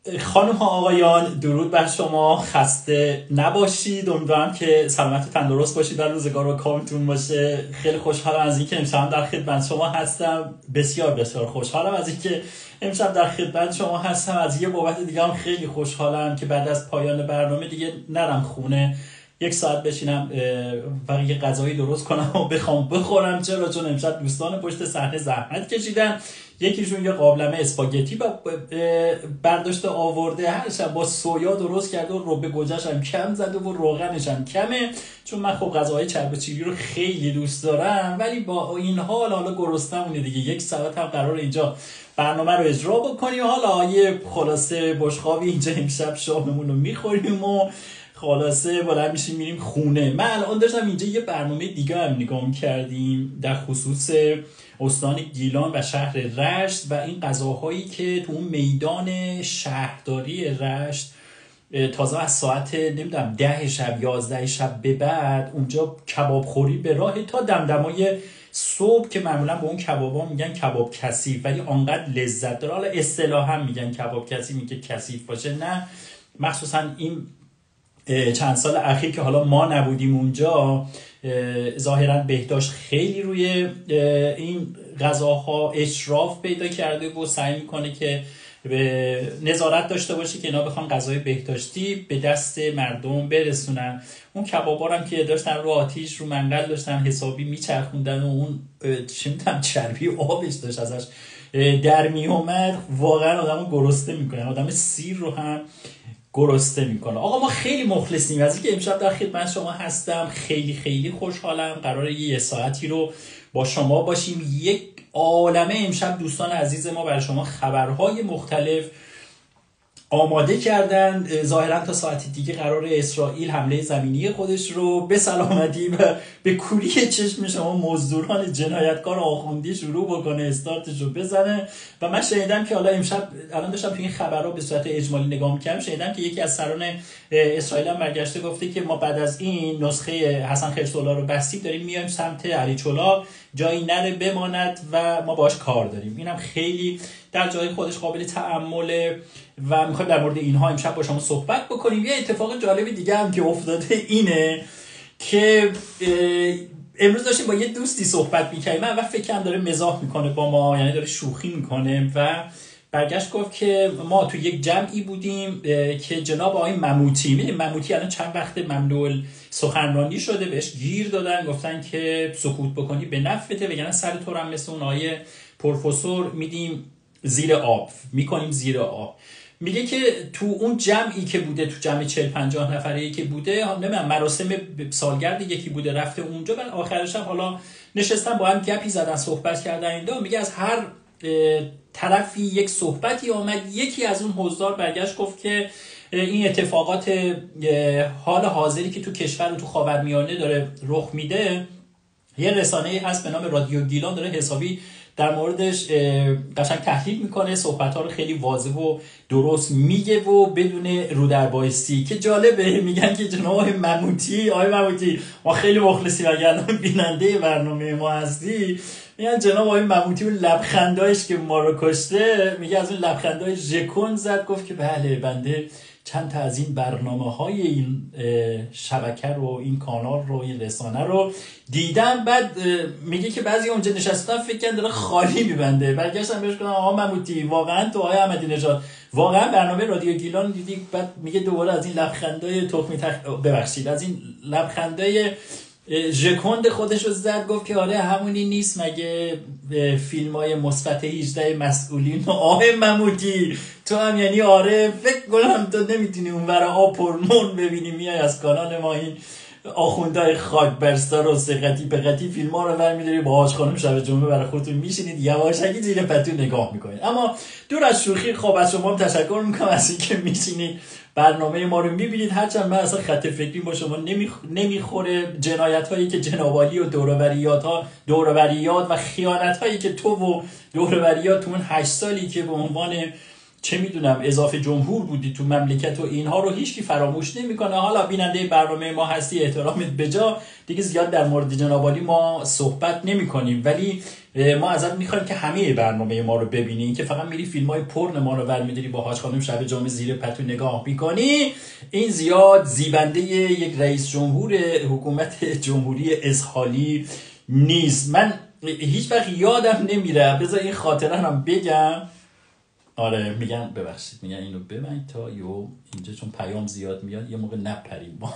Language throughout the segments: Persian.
خانم ها آقایان، درود بر شما، خسته نباشید. امیدوارم که سلامت و تندرست باشید و روزگار و کامتون باشه. خیلی خوشحالم از اینکه امشب در خدمت شما هستم. بسیار بسیار خوشحالم از اینکه امشب در خدمت شما هستم. از یه بابت دیگه هم خیلی خوشحالم که بعد از پایان برنامه دیگه نرم خونه، یک ساعت بشینم و یه غذایی درست کنم و بخوام بخورم. چون امشب دوستان پشت صحنه زحمت کشیدن. یکیشون یه قابلمه اسپاگتی برداشته آورده، هر شب با سویا درست کرده و ربه گوجه‌ش هم کم زده و روغنش هم کمه، چون من خب غذاهای چرب و چیلی رو خیلی دوست دارم. ولی با این حالا گرسنمونه دیگه. یک ساعت هم قرار اینجا برنامه رو اجرا بکنیم. حالا یه خلاصه بشقابی اینجا امشب شاممون رو میخوریم و خلاصه بلند میشیم میریم خونه. من الان داشتم اینجا یه برنامه دیگه هم نگاه کردیم در خصوص استان گیلان و شهر رشت و این غذاهایی که تو اون میدان شهرداری رشت تازه از ساعت نمیدونم 10 شب 11 شب به بعد اونجا کباب خوری به راه تا دمدمای صبح، که معمولا به اون کبابا میگن کباب کثیف، ولی آنقدر لذت داره. حالا اصطلاحا میگن کباب کثیف، میگه کثیف باشه نه، مخصوصا این چند سال اخیر که حالا ما نبودیم اونجا، ظاهرا بهداشت خیلی روی این غذاها اشراف پیدا کرده و سعی میکنه که نظارت داشته باشه که اینا بخوان غذای بهداشتی به دست مردم برسونن. اون کبابا هم که داشتن رو آتیش رو منقل داشتن حسابی میچرخوندن و اون چربی آبش داشت ازش در میومد، واقعا آدمو گرسنه میکنه، آدم سیر رو هم گرسنه میکنه. آقا ما خیلی مخلصیم از اینکه امشب در خدمت شما هستم. خیلی خیلی خوشحالم. قراره یه ساعتی رو با شما باشیم. یک عالمه امشب دوستان عزیز ما برای شما خبرهای مختلف آماده کردن. ظاهرا تا ساعتی دیگه قرار اسرائیل حمله زمینی خودش رو به سلامتی و به کوری چشم شما مزدوران جنایتکار آخوندی شروع بکنه، استارتش رو بزنه. و من شنیدم که حالا امشب الان داشتم تو این خبرها به صورت اجمالی نگاه می‌کردم، شنیدم که یکی از سران اسرائیل هم برگشته گفته که ما بعد از این نسخه حسن خرس‌الله رو بستیم، داریم میایم سمت علی چلا، جایی نره بماند و ما باهاش کار داریم. اینم خیلی در جای خودش قابل تأمله و میخوایم در مورد اینها امشب با شما صحبت بکنیم. یه اتفاق جالب دیگه هم که افتاده اینه که امروز داشتیم با یه دوستی صحبت میکنیم، من اول فکرم داره مزاح میکنه با ما، یعنی داره شوخی میکنه، و برگشت گفت که ما تو یک جمعی بودیم که جناب آقای مموتی، میدونی مموتی الان چند وقت ممنوع سخنرانی شده، بهش گیر دادن، گفتن که سکوت بکنی به نفعته، وگرنه سر تو هم مثل اون آقای پروفسور میدیم زیر آب، میکنیم زیر آب. میگه که تو اون جمعی که بوده، تو جمع 40-50 نفره که بوده، نمیدونم مراسم سالگرد یکی بوده، رفته اونجا، بعد آخرش هم حالا نشستن با هم گپی زدن، صحبت کردن اینجا. میگه از هر طرفی یک صحبتی آمد. یکی از اون حضار برگشت گفت که این اتفاقات حال حاضری که تو کشور و تو خاورمیانه داره رخ میده، یه رسانه‌ای هست به نام رادیو گیلان داره حسابی در موردش قشنگ تحلیل میکنه، صحبت‌ها رو خیلی واضح و درست میگه و بدون رو در بایستی. که جالبه، میگن که جناب آقای مموتی ما خیلی مخلصیم، اگر بیننده برنامه ما هستی، میگن جناب آقای مموتی و لبخندایش که ما رو کشته، میگه از اون لبخندای ژکون زد، گفت که بله بنده چند تا از این برنامه‌های این شبکه رو، این کانال رو، این رسانه رو دیدم. بعد میگه که بعضی اونجا نشستن فکر کردن داره خالی میبنده. برگشتم بهش گفتم آقا مموتی واقعا تو آقای احمدی نژاد واقعا برنامه رادیو گیلان دیدی؟ بعد میگه دوباره از این لبخندای ببخشید از این لبخندای ژکوند خودش رو زد، گفت که آره همونی نیست مگه فیلمای مثبت 18 مسئولین؟ آقای مموتی تو هم یعنی آره فکر کنم تو نمیتونی اون ور آب پرمون ببینی، میای از کانال ما این آخوندهای خاک برستا رو سقطی پقطی فیلم ها رو برمیداری با حاج خانم شب جمعه برای خودتون میشینید یواشکی زیر پتو نگاه میکنید. اما دور از شوخی، خب از شما هم تشکر میکنم از اینکه میشینید برنامه ما رو میبینید. هرچند من اصلا خط فکری با شما نمیخوره. جنایت هایی که جنابالی و دوروریات و خیانت هایی که تو و دوروریات تو اون 8 سالی که به عنوان چه میدونم اضافه جمهور بودی تو مملکت و اینها رو هیچکی فراموش نمیکنه. حالا بیننده برنامه ما هستی، احترامت بجا، دیگه زیاد در مورد جناب عالی ما صحبت نمیکنیم، ولی ما ازت میخوایم که همه برنامه ما رو ببینی، که فقط میری فیلم های پرن ما رو برمیداری با حاج خانم شب جام زیر پتو نگاه میکنی. این زیاد زیبنده یک رئیس جمهور حکومت جمهوری اسحالی نیست. من هیچ وقت یادم نمیره، بذار این خاطره هم بگم. آره میگن ببخشید، میگن اینو ببین تا اینجا چون پیام زیاد میاد یه موقع نپریم ما.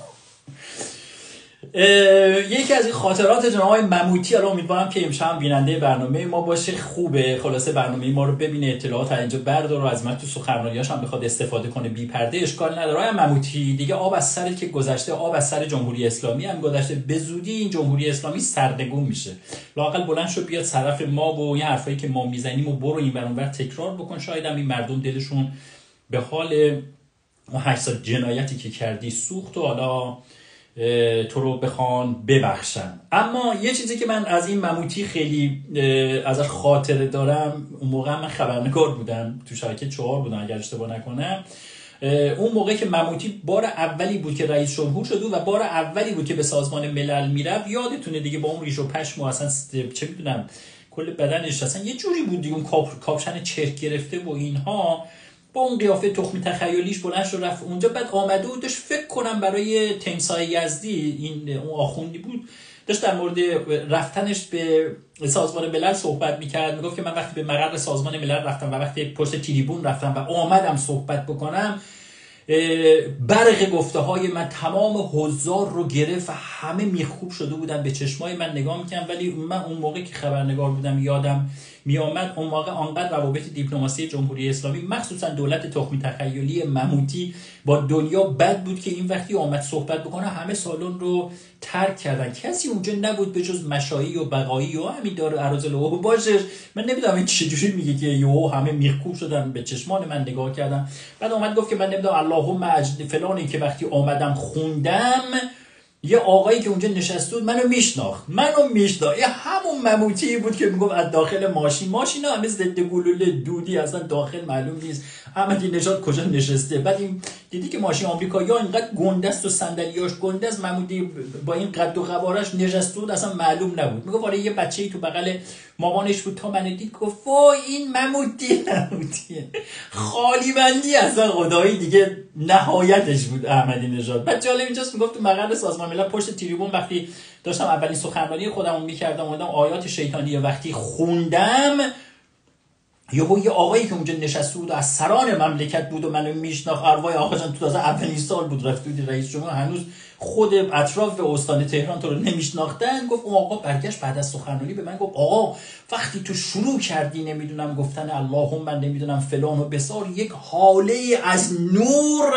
یکی از این خاطرات جناب آقای مموتی، الان امیدوارم که امشب بیننده برنامه ما باشه، خوبه خلاصه برنامه ما رو ببینه، اطلاعات اینجا برداره و از من تو سخنرانیاش هم بخواد استفاده کنه بی پرده، اشکال نداره. آقای مموتی دیگه آب از سر که گذشته، آب از سر جمهوری اسلامی هم گذشته، به زودی این جمهوری اسلامی سرنگون میشه. لااقل بلند شو بیاد طرف ما و این حرفایی که ما میزنیم و برو این ور اون ور تکرار بکن، شاید هم این مردم دلشون به حال اون 8 سال جنایتی که کردی سوخت و حالا تو رو بخوان ببخشن. اما یه چیزی که من از این مموتی خیلی ازش خاطره دارم، اون موقع من خبرنگار بودم تو شبکه 4 بودم اگر اشتباه نکنم، اون موقع که مموتی بار اولی بود که رئیس جمهور شد و بار اولی بود که به سازمان ملل میرفت، یادتونه دیگه، با اون ریش و پشم و اصلا چه میدونم کل بدنش اصلا یه جوری بود دیگه، اون کاپشن چرک گرفته و اینها، با اون قیافه تخمی تخیلیش بلند شد رفت اونجا. بعد آمده بود داشت فکر کنم برای تمساح یزدی، این اون آخوندی بود، داشت در مورد رفتنش به سازمان ملل صحبت میکرد، میگفت که من وقتی به مقر سازمان ملل رفتم و وقتی پشت تریبون رفتم و آمدم صحبت بکنم، برق گفته های من تمام حضار رو گرفت و همه میخوب شده بودن به چشمای من نگاه میکنم. ولی من اون موقع که خبرنگار بودم یادم میآمد اون موقع آنقدر روابط دیپلماسی جمهوری اسلامی مخصوصا دولت تخمی تخیلی مموتی با دنیا بد بود که این وقتی آمد صحبت بکنه همه سالن رو ترک کردن، کسی اونجا نبود به جز مشایی و بقایی و همین دار ارازل و باشه. من نمیدونم این چجوری میگه که یهو همه میخکوب شدن به چشمان من نگاه کردن. بعد اومد گفت که من نمیدونم اللهم اجد فلانی که وقتی آمدم خوندم یه آقایی که اونجا نشسته بود منو میشناخت. یه همون مموتی بود که میگفت از داخل ماشینا همه ضد گلوله دودی اصلا داخل معلوم نیست احمدی نژاد کجا نشسته. بعد این دیدی که ماشین آمریکایی‌ها اینقدر گنده است و صندلیاش گنده است، مموتی با این قد و قوارش نشسته بود اصلا معلوم نبود. میگفت آره یه بچه‌ای تو بغل مامانش بود، تا من دید گفت وای این مموتیه. خالی بندی اصلا خدایی دیگه نهایتش بود احمدی نژاد. بعد جالب اینجاست میگفت تو مقر سازمان ملل پشت تریبون وقتی داشتم اولین سخنرانی خودمو میکردم اومدم آیات شیطانی وقتی خوندم، یه آقایی که اونجا نشسته بود و از سران مملکت بود و منو میشناخت، اروای آقا جان تو تازه اولین سال بود رفت بود رئیس جمهور، هنوز خود اطراف استان تهران تو رو نمیشناختن. گفت اون آقا برگشت بعد از سخنرانی به من گفت آقا وقتی تو شروع کردی نمیدونم گفتن اللهم من نمیدونم فلان و بسار، یک حاله از نور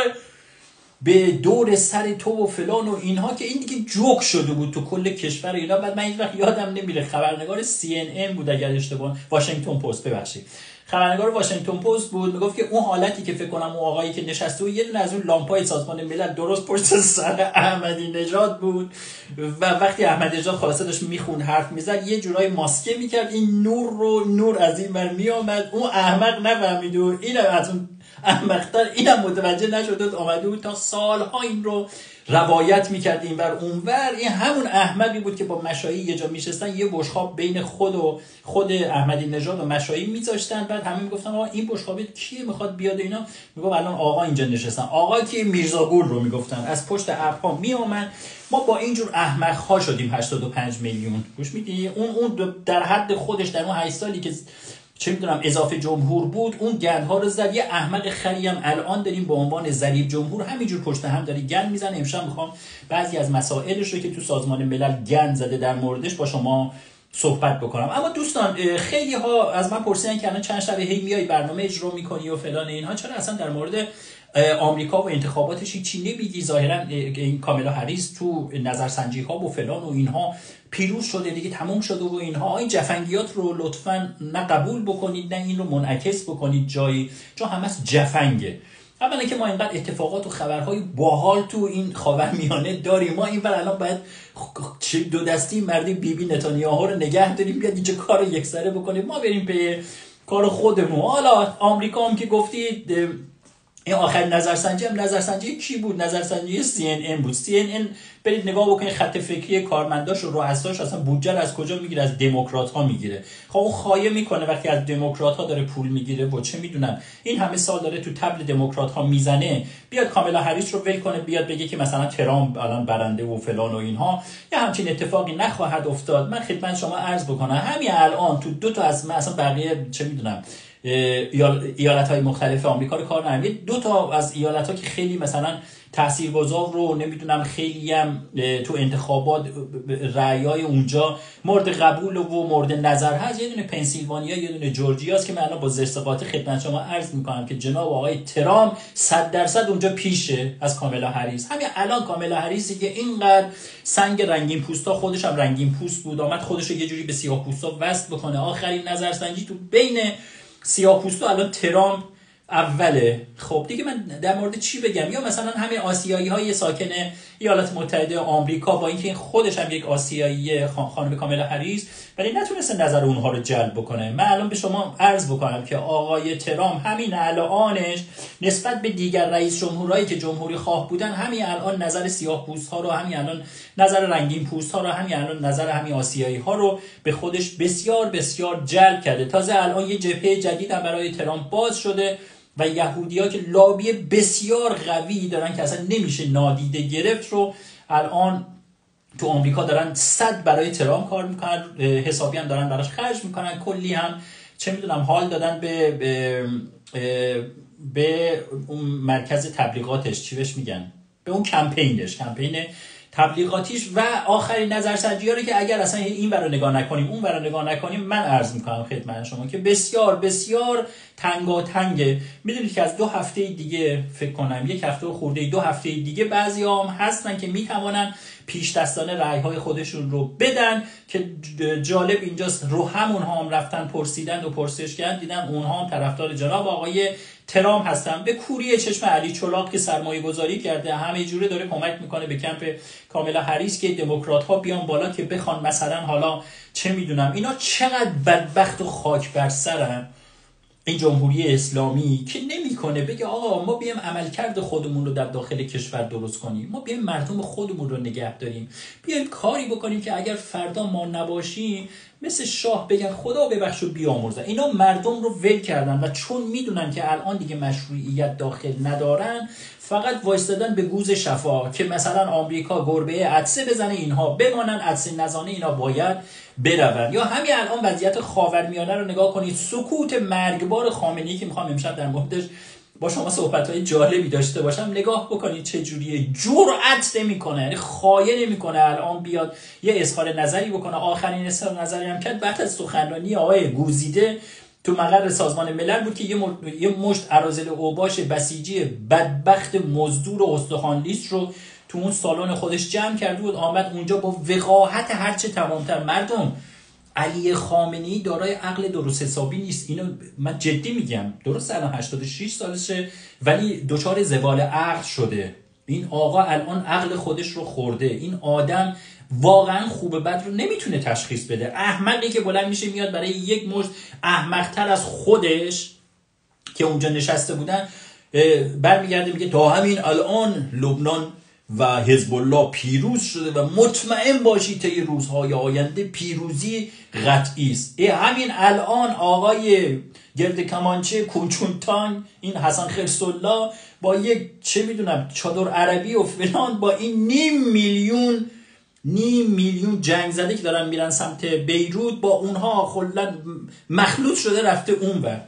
به دور سر تو و فلان و اینها که این دیگه جوک شده بود تو کل کشور اینا. بعد من هیچ وقت یادم نمیره خبرنگار CNN بود اگر اشتباه، واشنگتن پست ببخشید، خبرنگار واشنگتن پست بود، میگفت که اون حالتی که فکر کنم اون آقایی که نشسته و یه دونه از اون لامپای سازمان ملل درست پشت سر احمدی نژاد بود و وقتی احمدی نژاد خلاصه داشت میخوند حرف میزد یه جورای ماسکه میکرد، این نور از این ور میآمد، اون احمق نفهمید و این از اون احمق‌تر اینم متوجه نشد، آمده بود تا سالها این رو روایت میکرد این ور اون ور. این همون احمقی بود که با مشایی یه جا میشستن یه بشقاب بین خود احمدی نژاد و مشایی میذاشتن، بعد همه میگفتن آقا این بشقابه کیه میخواد بیاد اینا، میگفت الان آقا اینجا نشستن، آقا کی؟ میرزاگل رو میگفتن، از پشت ابرها میآمد. ما با اینجور احمق ها شدیم 85 میلیون. گوش میدی؟ اون در حد خودش در اون 8 سالی که چه میدونم اضافه جمهور بود اون گندها رو زد. یه احمق خری هم الان داریم به عنوان ضریب جمهور همینجور پشت هم داره گند میزنه. امشب میخوام بعضی از مسائلش رو که تو سازمان ملل گند زده در موردش با شما صحبت بکنم. اما دوستان خیلی ها از من پرسیدن که الان چند شب هی میای برنامه اجرا میکنی و فلان اینها، چرا اصلا در مورد آمریکا و انتخاباتش هیچی نمیگی؟ ظاهرا این کاملا هریس تو نظرسنجی ها و فلان و اینها پیروز شده دیگه، تموم شده و اینها. این جفنگیات رو لطفاً نه قبول بکنید نه این رو منعکس بکنید جایی، چون همه جفنگه. اولا که ما اینقدر اتفاقات و خبرهای باحال تو این خاورمیانه داریم، ما اینور الان باید دو دستی مردی بیبی نتانیاهو رو نگه داریم بیاد اینجا کار یکسره بکنیم، ما بریم به کار خودمون. حالا آمریکا هم که گفتید این آخرین نظرسنجی هم نظرسنجی کی بود؟ نظرسنجی CNN بود. CNN برید نگاه بکنید خط فکری کارمنداش و رؤساش اصلا بودجه از کجا میگیره؟ از دموکرات ها میگیره. خب اون خایه میکنه وقتی از دموکرات ها داره پول میگیره و چه میدونم این همه سال داره تو تبل دموکرات ها میزنه، بیاد کاملا هریس رو ول کنه، بیاد بگه که مثلا ترامپ الان برنده و فلان و اینها، یا همچین اتفاقی نخواهد افتاد. من خدمت شما عرض بکنم همین الان تو دو تا از مثلا بقیه چه میدونم ایالت‌های مختلف آمریکا رو کار نمی‌کنه، دو تا از ایالت‌ها که خیلی مثلا تاثیرگذار رو نمیدونم خیلی هم تو انتخابات رأیای اونجا مورد قبول و مورد نظر هست، یه دونه پنسیلوانیا یه دونه جورجیا است که من الان با زرصفات خدمت شما عرض می‌کنم که جناب آقای ترامپ 100% اونجا پیشه از کامالا هریس. همین الان کامالا هریسی که اینقدر سنگ رنگین پوستا، خودش هم رنگین پوست بود، آمد خودش رو یه جوری به سیاه‌پوستا وصل بکنه. آخرین نظرسنجی تو بین سیاه‌پوستا الان ترامپ اوله. خب دیگه من در مورد چی بگم؟ یا مثلا همین آسیایی‌های ساکن ایالات متحده آمریکا، با اینکه خودش هم یک آسیایی خانم کامالا هریس، ولی نتونسته نظر اونها رو جلب بکنه. من الان به شما عرض بکنم که آقای ترامپ همین الانش نسبت به دیگر رئیس جمهورایی که جمهوری خواه بودن، همین الان نظر سیاه‌پوست‌ها رو، همین الان نظر رنگین پوست‌ها رو، همین الان نظر همین آسیایی‌ها رو به خودش بسیار بسیار جلب کرده. تازه الان یه جبهه جدید هم برای ترامپ باز شده و یهودی‌ها که لابی بسیار قوی دارن که اصلا نمیشه نادیده گرفت رو الان تو آمریکا دارن 100 برای ترامپ کار میکنن، حسابی هم دارن براش خرج میکنن، کلی هم چه میدونم حال دادن به اون مرکز تبلیغاتش، چی بهش میگن، به اون کمپین تبلیغاتیش. و آخرین نظرسنجی ها رو که اگر اصلا این برای نگاه نکنیم اون برای نگاه نکنیم، من عرض میکنم خدمت شما که بسیار بسیار تنگاتنگه. میدونید که از 2 هفته دیگه فکر کنم 1 هفته و خورده 2 هفته دیگه بعضی هم هستن که میتوانن پیش دستانه رأی های خودشون رو بدن، که جالب اینجاست رو همونها هم رفتن پرسیدن و پرسش کردن، دیدن اونها هم طرفدار جناب آقای ترامپ هستن. به کوری چشم علی چلاق که سرمایه گذاری کرده همه جوره داره کمک میکنه به کمپ کامالا هریس که دموکرات ها بیان بالا که بخوان مثلا حالا چه میدونم اینا چقدر بدبخت و خاک بر سرن این جمهوری اسلامی که نمیکنه بگه آقا ما بیایم عملکرد خودمون رو در داخل کشور درست کنیم، ما بیایم مردم خودمون رو نگه داریم، بیایم کاری بکنیم که اگر فردا ما نباشیم مثل شاه بگن خدا ببخش و بیامرزه. اینا مردم رو ول کردن و چون میدونن که الان دیگه مشروعیت داخل ندارن، فقط وایستادن به گوز شفا که مثلا آمریکا گربه عطسه بزنه اینها بمانن، عطسه نزانه اینا باید برون. یا همین الان وضعیت خاورمیانه رو نگاه کنید، سکوت مرگبار خامنه‌ای که میخوام امشب در موردش با شما صحبت‌های جالبی داشته باشم، نگاه بکنید چه جوریه، جرأت نمی‌کنه، یعنی خایه نمی‌کنه الان بیاد یه اظهار نظری بکنه. آخرین اظهار نظری هم کرد بعد از سخنرانی آقای گوزیده تو مقر سازمان ملل بود که یه مشت اراذل اوباش بسیجی بدبخت مزدور و استخوان‌لیس رو تو اون سالن خودش جمع کرده بود، آمد اونجا با وقاحت هرچه تمام‌تر. مردم، علی خامنه‌ای دارای عقل درست حسابی نیست، اینو من جدی میگم، درست الان 86 سالشه ولی دچار زوال عقل شده. این آقا الان عقل خودش رو خورده، این آدم واقعا خوب بد رو نمیتونه تشخیص بده. احمقی که بلند میشه میاد برای یک مشت احمق‌تر از خودش که اونجا نشسته بودن برمیگرده میگه تا همین الان لبنان و حزب الله پیروز شده و مطمئن باشید طی روزهای آینده پیروزی قطعی است. همین الان آقای گرد کمانچه کنچونتان این حسن خرس‌الله با یک چه میدونم چادر عربی و فلان با این نیم میلیون جنگ زده که دارن میرن سمت بیروت، با اونها کلا مخلوط شده رفته اونور.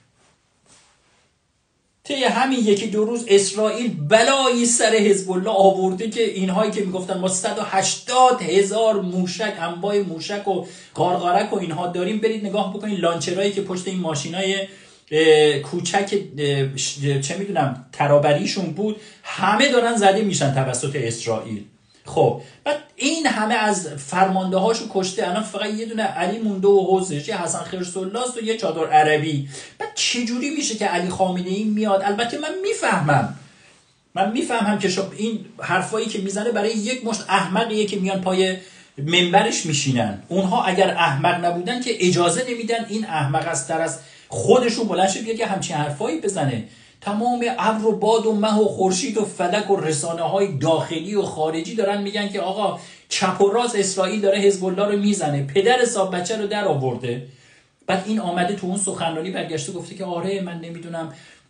طی همین 1-2 روز اسرائیل بلایی سر حزب الله آورده که اینهایی که میگفتن ما 180,000 موشک، انواع موشک و قارقارک و اینها داریم، برید نگاه بکنید لانچرایی که پشت این ماشینای کوچک چه میدونم ترابریشون بود، همه دارن زده میشن توسط اسرائیل. خب بعد این همه از فرمانده هاشو کشته، الان فقط یه دونه علی مونده و حوزش، یه حسن خرس‌الله و یه چادر عربی. بعد چجوری میشه که علی خامنه‌ای میاد؟ البته من میفهمم که این حرفایی که میزنه برای یک مشت احمقیه که میان پای منبرش میشینن. اونها اگر احمق نبودن که اجازه نمیدن این احمق از خودشون بلند شه بیاد که همچین حرفایی بزنه. تمام ابر و باد و مه و خورشید و فلک و رسانه‌های داخلی و خارجی دارن میگن که آقا چپ و راست اسرائیل داره حزب الله رو میزنه، پدر حساب بچه رو در آورده. بعد این آمده تو اون سخنرانی برگشته گفته که آره من نمیدونم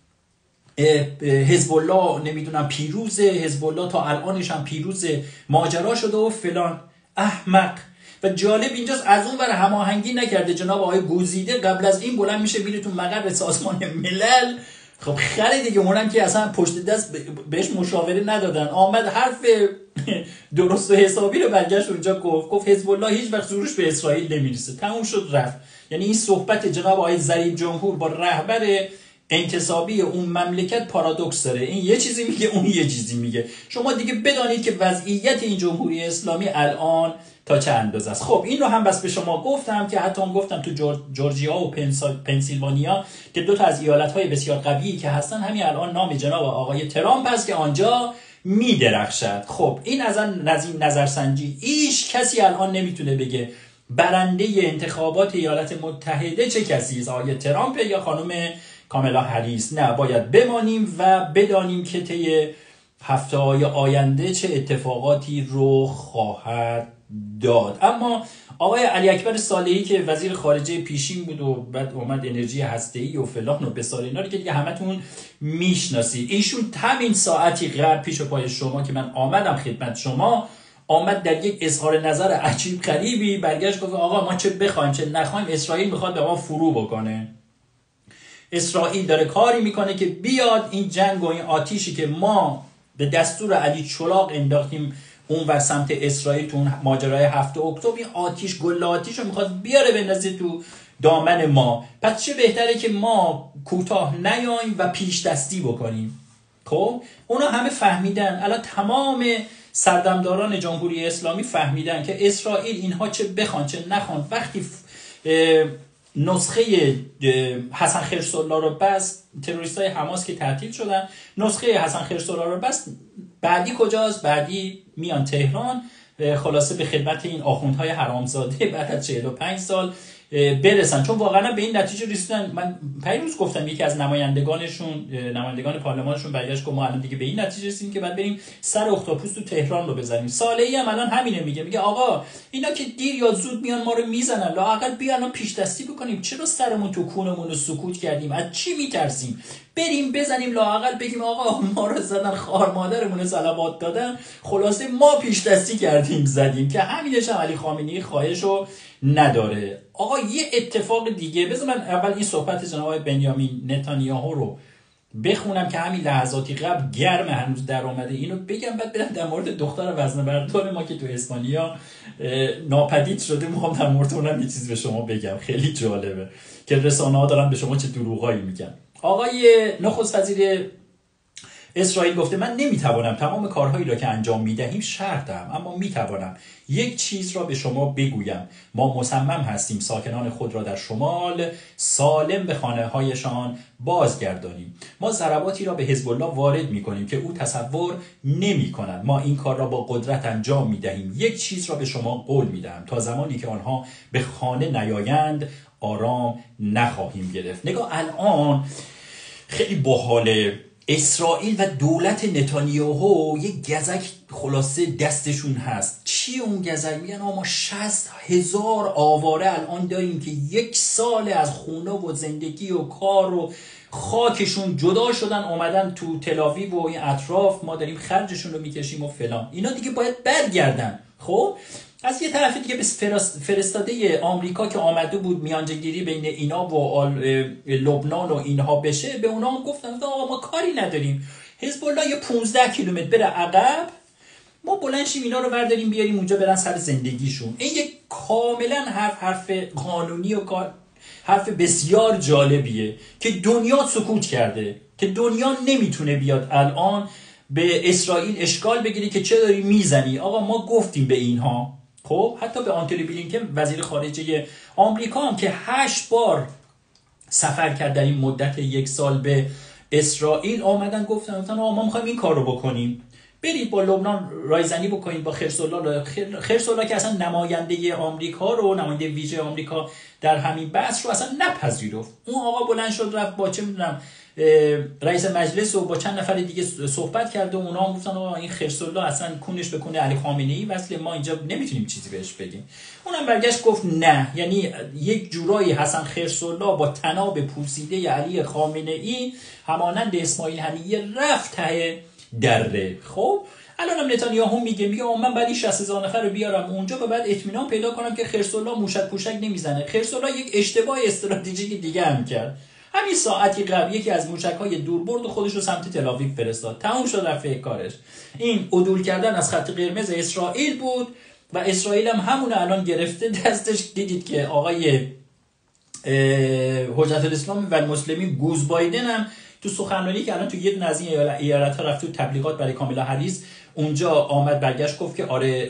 حزب الله نمیدونم پیروزه، حزب الله تا الانش هم پیروزه، ماجرا شده و فلان. احمق. و جالب اینجاست از اون ور هماهنگی نکرده جناب آقای گوزیده، قبل از این بلند میشه میره تو مقر سازمان ملل. خب خیلی دیگه اونم که اصلا پشت دست بهش مشاوره ندادن، آمد حرف درست و حسابی رو برگشت اونجا گفت حزب الله هیچ وقت زورش به اسرائیل نمیرسه، تموم شد رفت. یعنی این صحبت جناب آقای ظریف جمهور با رهبر انتصابی اون مملکت پارادوکس داره، این یه چیزی میگه اون یه چیزی میگه. شما دیگه بدانید که وضعیت این جمهوری اسلامی الان تا چه اندازه است. خب این رو هم بس به شما گفتم که حتی هم گفتم تو جورجیا و پنسیلوانیا که دو تا از ایالت‌های بسیار قوی که هستن همین الان نام جناب آقای ترامپ هست که آنجا میدرخشد. خب این از این نظرسنجی هیچ کسی الان نمیتونه بگه برنده انتخابات ایالات متحده چه کسی است، آقای ترامپ یا خانم کاملا هریس. نه، باید بمانیم و بدانیم که طی هفته‌های آینده چه اتفاقاتی رو خواهد داد. اما آقای علی اکبر صالحی که وزیر خارجه پیشین بود و بعد اومد انرژی هسته‌ای و فلان و بسار اینا رو که دیگه همتون میشناسید، ایشون همین ساعتی قبل پیش پای شما که من آمدم خدمت شما، آمد در یک اظهار نظر عجیب غریبی برگشت گفت آقا ما چه بخوایم چه نخوایم اسرائیل میخواد به ما فرو بکنه. اسرائیل داره کاری میکنه که بیاد این جنگ و این آتیشی که ما به دستور علی چلاق انداختیم اون ور سمت اسرائیل تو اون ماجرای 7 اکتبر، این آتیش گل آتیش رو میخواد بیاره بندازه تو دامن ما. پس چه بهتره که ما کوتاه نیاییم و پیش دستی بکنیم. خب اونا همه فهمیدن، الان تمام سردمداران جمهوری اسلامی فهمیدن که اسرائیل اینها چه بخوان چه نخوان وقتی نسخه حسن خرس‌الله رو بست، تروریستای حماس که تعطیل شدن، نسخه حسن خرس‌الله رو بست، بعدی کجاست؟ بعدی میان تهران، خلاصه به خدمت این آخوندهای حرامزاده بعد از 45 سال برسن. چون واقعا به این نتیجه رسیدن. من پیروز گفتم یکی از نمایندگان پارلمانشون برگشت گفت ما الان دیگه به این نتیجه رسیدیم که بعد بریم سر اختاپوس تو تهران رو بزنیم. صالحی هم الان همینه میگه آقا اینا که دیر یا زود میان ما رو میزنن، لااقل بیا الان پیش دستی بکنیم، چرا سرمون تو کونمون رو سکوت کردیم، از چی میترسیم، بریم بزنیم، لااقل بگیم آقا ما رو زدن، خار مادرمون رو صلوات دادن، خلاصه ما پیش دستی کردیم زدیم. که همینش هم علی خامنه‌ای خواهشو نداره. آقا یه اتفاق دیگه، بذار من اول این صحبت جناب بنیامین نتانیاهو رو بخونم که همین لحظاتی قبل گرم هنوز در اومده، اینو بگم بعد برم در مورد دختر وزنه‌بردار ما که تو اسپانیا ناپدید شده میخوام در مورد اونم یه چیز به شما بگم. خیلی جالبه که رسانه‌ها دارن به شما چه دروغایی میگن. آقای نخست وزیر اسرائیل گفته من نمیتوانم تمام کارهایی را که انجام میدهیم شرح دهم، اما میتوانم یک چیز را به شما بگویم: ما مصمم هستیم ساکنان خود را در شمال سالم به خانه‌هایشان بازگردانیم. ما ضرباتی را به حزب الله وارد میکنیم که او تصور نمی‌کند. ما این کار را با قدرت انجام میدهیم. یک چیز را به شما قول میدهم: تا زمانی که آنها به خانه نیایند آرام نخواهیم گرفت. نگاه الان خیلی باحاله. اسرائیل و دولت نتانیاهو یک گزک خلاصه دستشون هست. چی اون گزک؟ میگن ما 60,000 آواره الان داریم که 1 سال از خونه و زندگی و کار و خاکشون جدا شدن، اومدن تو تل‌آویو و این اطراف، ما داریم خرجشون رو میکشیم و فلان. اینا دیگه باید برگردن. خب از یه طرف دیگه به فرستاده آمریکا که آمده بود میانجیگیری بین اینا و لبنان و اینها بشه، به اونا هم گفتن آقا ما کاری نداریم، حزب الله یه 15 کیلومتر بره عقب، ما بلند شیم اینا رو برداریم بیاریم اونجا برن سر زندگیشون. این یک کاملا حرف قانونی و حرف بسیار جالبیه که دنیا سکوت کرده، که دنیا نمیتونه بیاد الان به اسرائیل اشکال بگیری که چه داری میزنی. آقا ما گفتیم به اینها. خب حتی به آنتونی بلینکن وزیر خارجه آمریکا هم که 8 بار سفر کرد در این مدت 1 سال به اسرائیل، آمدن گفتن ما میخوایم این کار رو بکنیم، برید با لبنان رایزنی بکنید، با خرس‌الله که اصلا نماینده آمریکا رو، نماینده ویژه آمریکا در همین بحث رو اصلا نپذیرفت. اون آقا بلند شد رفت با چه میدونم رئیس مجلس و با چند نفر دیگه صحبت کرد و اونا هم گفتن این خرس‌الله اصلا کونش به کون علی خامنه‌ای وصل، ما اینجا نمیتونیم چیزی بهش بگیم. اونم برگشت گفت نه، یعنی یک جورایی حسن خرس‌الله با طناب پوسیده علی خامنه‌ای همانند اسماعیل هنیه رفت ته دره. خب الان هم نتانیاهو میگه من بعد 60,000 نفر رو بیارم اونجا و بعد اطمینان پیدا کنم که خرس‌الله موشک پوشک نمیزنه. خرس‌الله یک اشتباه استراتژیک دیگه هم کرد. همین ساعتی قبل یکی از موشک‌های دوربرد خودش رو سمت تل‌آویو فرستاد. تموم شد رفته کارش. این عدول کردن از خط قرمز اسرائیل بود و اسرائیل هم همون الان گرفته دستش. دیدید که آقای حجت الاسلام و المسلمین گوز بایدن هم تو سخنرانی که الان تو یه دونه از این ایالت‌ها رفت تو تبلیغات برای کاملا هریس، اونجا آمد برگشت گفت که آره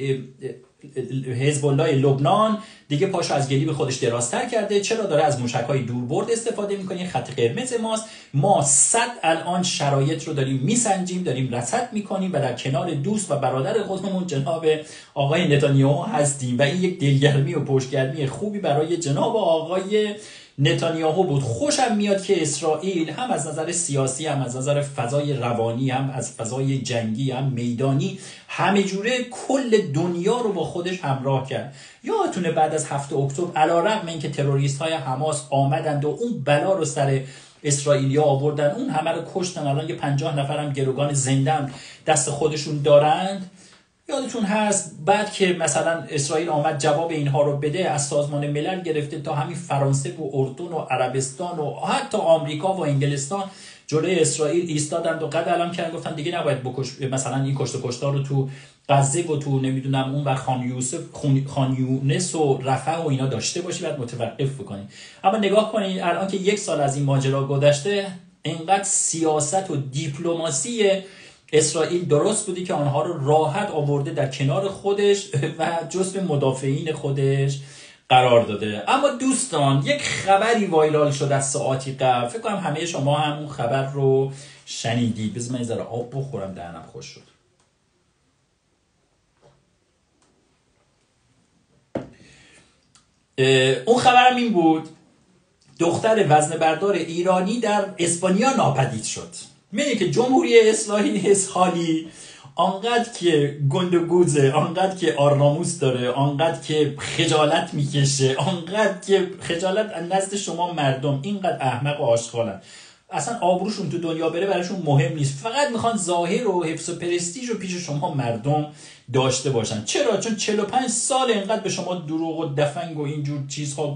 حزب الله لبنان دیگه پاشو از گلی به خودش درازتر کرده، چرا داره از موشک‌های دوربرد استفاده می‌کنه، خط قرمز ماست. ما 100 الان شرایط رو داریم میسنجیم، داریم رصد می‌کنیم و در کنار دوست و برادر خودمون جناب آقای نتانیاهو هستیم و این یک دلگرمی و پشتگرمی خوبی برای جناب آقای نتانیاهو بود. خوشم میاد که اسرائیل هم از نظر سیاسی، هم از نظر فضای روانی، هم از فضای جنگی، هم میدانی، همه جوره کل دنیا رو با خودش همراه کرد. یادتونه بعد از 7 اکتبر علیرغم اینکه تروریست های حماس آمدند و اون بلا رو سر اسرائیلیا آوردن، اون همه رو کشتن، الان یه 50 نفر هم گروگان زنده هم دست خودشون دارند. یادتون هست بعد که مثلا اسرائیل آمد جواب اینها رو بده، از سازمان ملل گرفته تا همین فرانسه و اردن و عربستان و حتی آمریکا و انگلستان جلوی اسرائیل ایستادند و قد علم کردن، گفتن دیگه نباید مثلا این کشت و کشتار رو تو غزه و تو نمیدونم اون و خان یونس و رفح و اینا داشته باشی، بعد متوقف بکنی. اما نگاه کنید الان که 1 سال از این ماجرا گذشته، اینقدر سیاست و دیپلماسی اسرائیل درست بودی که آنها رو راحت آورده در کنار خودش و جزو مدافعین خودش قرار داده. اما دوستان یک خبری وایرال شد از ساعتی قبل، فکر کنم همه شما هم اون خبر رو شنیدید. بذار من یه ذره آب بخورم، دهنم خوش شد. اون خبرم این بود دختر وزنه‌بردار ایرانی در اسپانیا ناپدید شد. می‌بینید که جمهوری اسرائیلی آنقدر که گند و گوزه، آنقدر که آرناموس داره، آنقدر که خجالت میکشه، آنقدر که خجالت نزد شما مردم، اینقدر احمق و آشغالن، اصلا آبروشون تو دنیا بره براشون مهم نیست، فقط میخوان ظاهر و حفظ و پرستیژ رو پیش شما مردم داشته باشن. چرا؟ چون 45 سال اینقدر به شما دروغ و دفنگ و اینجور چیزها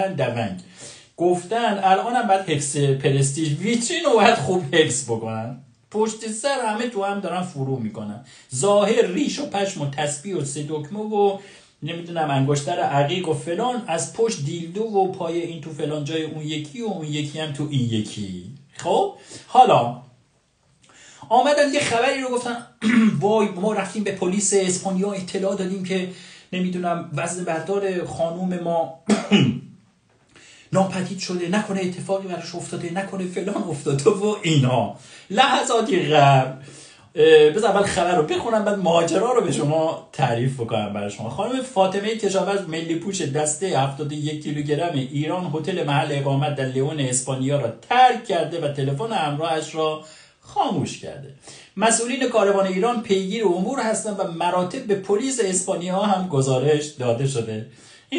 گفتن الان هم باید حفظ پرستیژ، ویترین رو باید خوب حفظ بکنن، پشت سر همه تو هم دارن فرو میکنن، ظاهر ریش و پشم و تسبیح و 3 دکمه و نمیدونم انگشتر عقیق و فلان، از پشت دیلدو و پای این تو فلان جای اون یکی و اون یکی هم تو این یکی. خب حالا آمدن یه خبری رو گفتن وای ما رفتیم به پلیس اسپانیا اطلاع دادیم که نمیدونم وزنه‌بردار خانوم ما ناپدید شده، نکنه اتفاقی براش افتاده، نکنه فلان افتاده و اینا. لحظاتی قبل بذار اول خبر رو بخونم بعد ماجرا رو به شما تعریف بکنم برای شما. خانم فاطمه کشاورز ملی پوش دسته 71 کیلوگرم ایران هتل محل اقامت در لیون اسپانیا را ترک کرده و تلفن همراهش را خاموش کرده. مسئولین کاروان ایران پیگیر امور هستند و مراتب به پلیس اسپانیا هم گزارش داده شده. این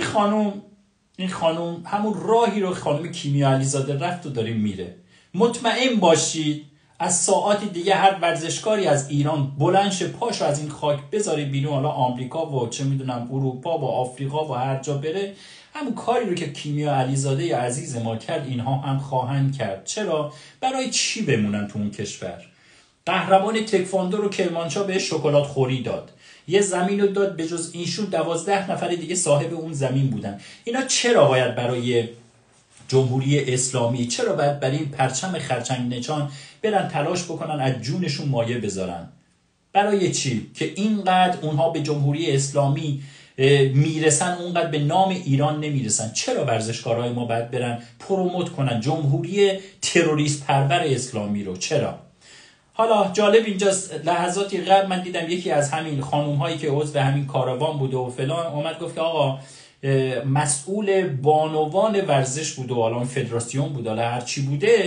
خانم همون راهی رو خانم کیمیا علیزاده رفت و داره میره. مطمئن باشید از ساعاتی دیگه هر ورزشکاری از ایران بلندش پاشو از این خاک بذاره بیرون، حالا آمریکا و چه میدونم اروپا و آفریقا و هر جا بره، همون کاری رو که کیمیا علیزاده عزیز ما کرد اینها هم خواهند کرد. چرا؟ برای چی بمونن تو اون کشور؟ قهرمان تکواندو رو کرمانشاه به شکلات خوری داد، یه زمین رو داد، به جز ایشون 12 نفر دیگه صاحب اون زمین بودن. اینا چرا باید برای جمهوری اسلامی، چرا باید برای این پرچم خرچنگ نشان برن تلاش بکنن از جونشون مایه بذارن؟ برای چی؟ که اینقدر اونها به جمهوری اسلامی میرسن اونقدر به نام ایران نمیرسن. چرا ورزشکارهای ما باید برن پروموت کنن جمهوری تروریست پرور اسلامی رو؟ چرا؟ حالا جالب اینجاست، لحظاتی قبل من دیدم یکی از همین خانوم هایی که عضو همین کاروان بوده و فلان اومد گفت که آقا مسئول بانوان ورزش بوده و الان فدراسیون بوده، حالا هر چی بوده،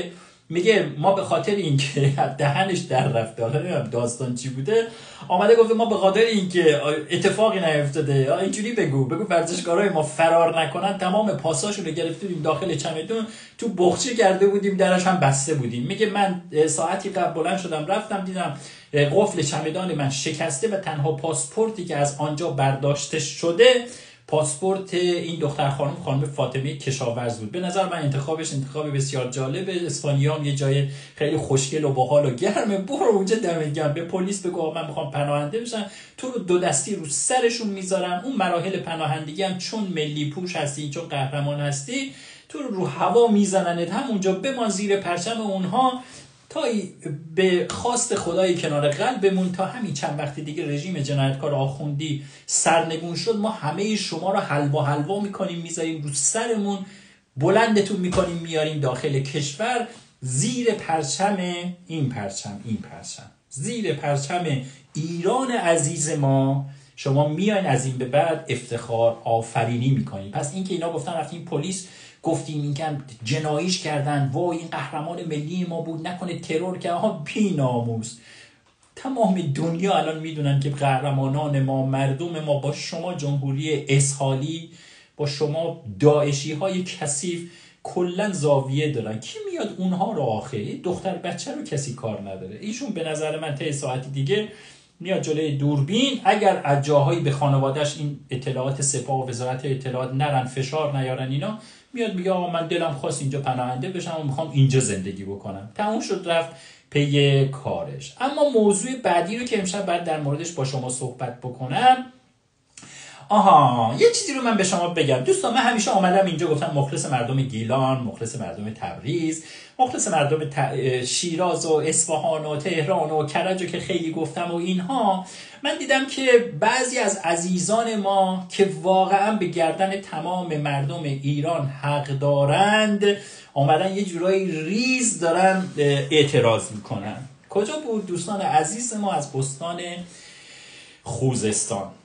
میگه ما به خاطر اینکه دهنش در رفته، حالا نمیدونم داستان چی بوده، آمده گفته ما به خاطر اینکه اتفاقی نیفتاده، اینجوری بگو ورزشکارای ما فرار نکنن، تمام پاساشو رو گرفتیم داخل چمدون، تو بخچه کرده بودیم، درش هم بسته بودیم. میگه من ساعتی قبل بلند شدم رفتم دیدم قفل چمدان من شکسته و تنها پاسپورتی که از آنجا برداشته شده پاسپورت این دختر خانم فاطمه کشاورز بود. به نظر من انتخابش انتخاب بسیار جالبه. اسپانیا یه جای خیلی خوشگل و باحال و گرمه، برو اونجا دمت گرم، به پلیس بگو من میخوام پناهنده بشم، تو رو دو دستی رو سرشون میذارن. اون مراحل پناهندگی هم چون ملی پوش هستی، چون قهرمان هستی، تو رو هوا میزننت، همونجا بمان زیر پرچم اونها تا به خواست خدای کنار قلبمون، تا همین چند وقت دیگه رژیم جنایتکار آخوندی سرنگون شد، ما همه شما رو حلوا میکنیم، میذاریم رو سرمون، بلندتون میکنیم، میاریم داخل کشور، زیر پرچم این پرچم زیر پرچم ایران عزیز ما شما میاین از این به بعد افتخار آفرینی میکنید. پس اینکه اینا گفتن رفتیم پلیس گفتیم این که جناییش کردن، وای این قهرمان ملی ما بود، نکنه ترور کرد، ها بی ناموس. تمام دنیا الان میدونن که قهرمانان ما، مردم ما با شما جمهوری اسحالی، با شما داعشی های کثیف کلا زاویه دارن. کی میاد اونها رو آخه؟ دختر بچه رو کسی کار نداره. ایشون به نظر من تا ساعتی دیگه میاد جلوی دوربین، اگر از جاهایی به خانواده‌اش این اطلاعات سپاه و وزارت اطلاعات نرن، فشار نیارن، اینا میاد میگه آقا من دلم خواست اینجا پناهنده بشم و میخوام اینجا زندگی بکنم. تموم شد رفت پی کارش. اما موضوع بعدی رو که امشب بعد در موردش با شما صحبت بکنم، یه چیزی رو من به شما بگم دوستان. من همیشه آمدم اینجا گفتم مخلص مردم گیلان، مخلص مردم تبریز، مخلص مردم شیراز و اصفهان و تهران و کرج که خیلی گفتم و اینها. من دیدم که بعضی از عزیزان ما که واقعا به گردن تمام مردم ایران حق دارند، آمدن یه جورایی ریز دارن اعتراض میکنن. کجا بود دوستان عزیز ما از بستان خوزستان؟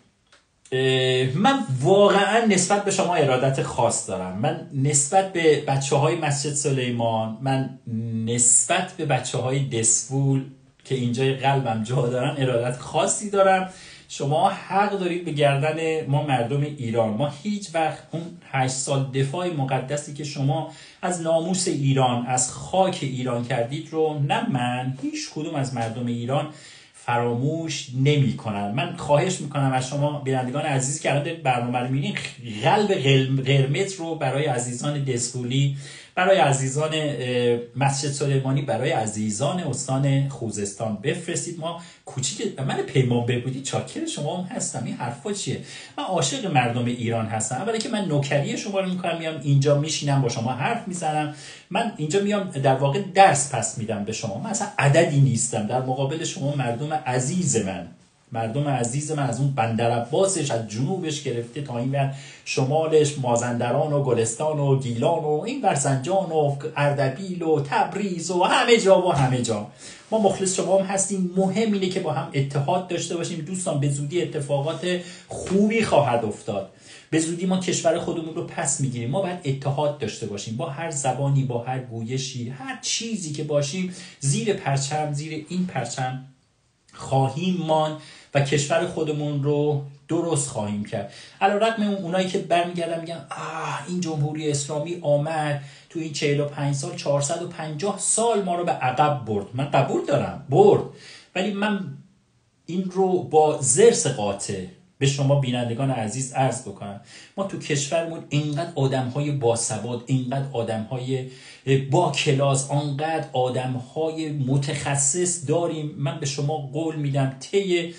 من واقعا نسبت به شما ارادت خاص دارم. من نسبت به بچه های مسجد سلیمان، من نسبت به بچه های دسفول که اینجای قلبم جا دارن ارادت خاصی دارم. شما حق دارید به گردن ما مردم ایران. ما هیچ وقت اون 8 سال دفاع مقدسی که شما از ناموس ایران، از خاک ایران کردید رو، نه من، هیچ کدوم از مردم ایران فراموش نمی کنن. من خواهش میکنم از شما بینندگان عزیز که الان برنامه رو میبینید، قلب قرمز رو برای عزیزان دسفولی، برای عزیزان مسجد سلیمانی، برای عزیزان استان خوزستان بفرستید. ما کوچیک من پیمان ببودی چاکر شما هم هستم. این حرفا چیه؟ من عاشق مردم ایران هستم. اولی که من نوکری شما رو میکنم، میام اینجا میشینم با شما حرف میزنم. من اینجا میام در واقع درس پس میدم به شما. من اصلا عددی نیستم در مقابل شما مردم عزیز من. مردم عزیز من از اون بندرعباسش، از جنوبش گرفته تا این ور شمالش، مازندران و گلستان و گیلان و این ور زنجان و اردبیل و تبریز و همه جا ما مخلص شما هم هستیم. مهم اینه که با هم اتحاد داشته باشیم دوستان. به زودی اتفاقات خوبی خواهد افتاد. به زودی ما کشور خودمون رو پس میگیریم. ما باید اتحاد داشته باشیم، با هر زبانی، با هر گویشی، هر چیزی که باشیم، زیر این پرچم خواهیم مان و کشور خودمون رو درست خواهیم کرد. علیرغم اونایی که برمیگردن میگن این جمهوری اسلامی آمد تو این 45 سال 450 سال ما رو به عقب برد. من قبول دارم برد، ولی من این رو با ضرس قاطع به شما بینندگان عزیز عرض بکنم. ما تو کشورمون اینقدر آدم‌های باسواد، اینقدر آدم‌های با کلاس، اینقدر آدم‌های متخصص داریم. من به شما قول میدم طی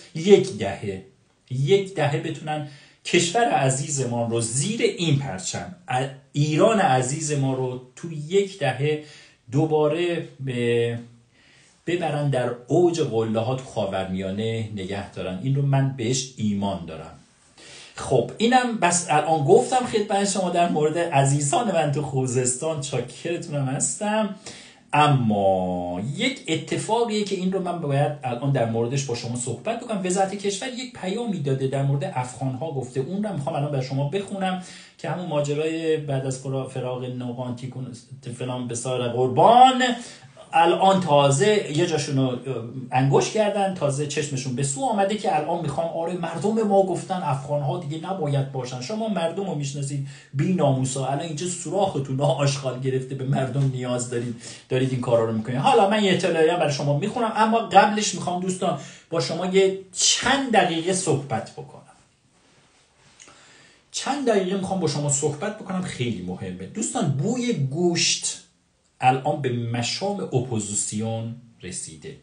یک دهه بتونن کشور عزیزمان رو زیر این پرچم، ایران عزیز ما رو تو یک دهه دوباره ببرن در اوج قله ها تو خاورمیانه نگه دارن. این رو من بهش ایمان دارم. خب اینم بس الان گفتم خدمت شما در مورد عزیزان من تو خوزستان. چاکرتونم هستم. اما یک اتفاقیه که این رو من باید الان در موردش با شما صحبت بکنم. وزارت کشور یک پیامی داده در مورد افغان‌ها گفته. اون رو میخوام الان برای شما بخونم که همون ماجرای بعد از فراق نوقانتی فلان بسار قربان الان تازه یه جاشونو انگوش کردن، تازه چشمشون به سو آمده که الان میخوان آره مردم ما گفتن افغان‌ها دیگه نباید باشن، شما مردم رو میشناسید بی ناموسا، الان اینجا سوراختون آشغال گرفته، به مردم نیاز دارید این کارا رو میکنید. حالا من یه اطلاعیه برای شما میخونم، اما قبلش میخوام دوستان با شما یه چند دقیقه صحبت بکنم. چند دقیقه میخوام با شما صحبت بکنم، خیلی مهمه دوستان. بوی گوشت الان به مشام اپوزیسیون رسیده.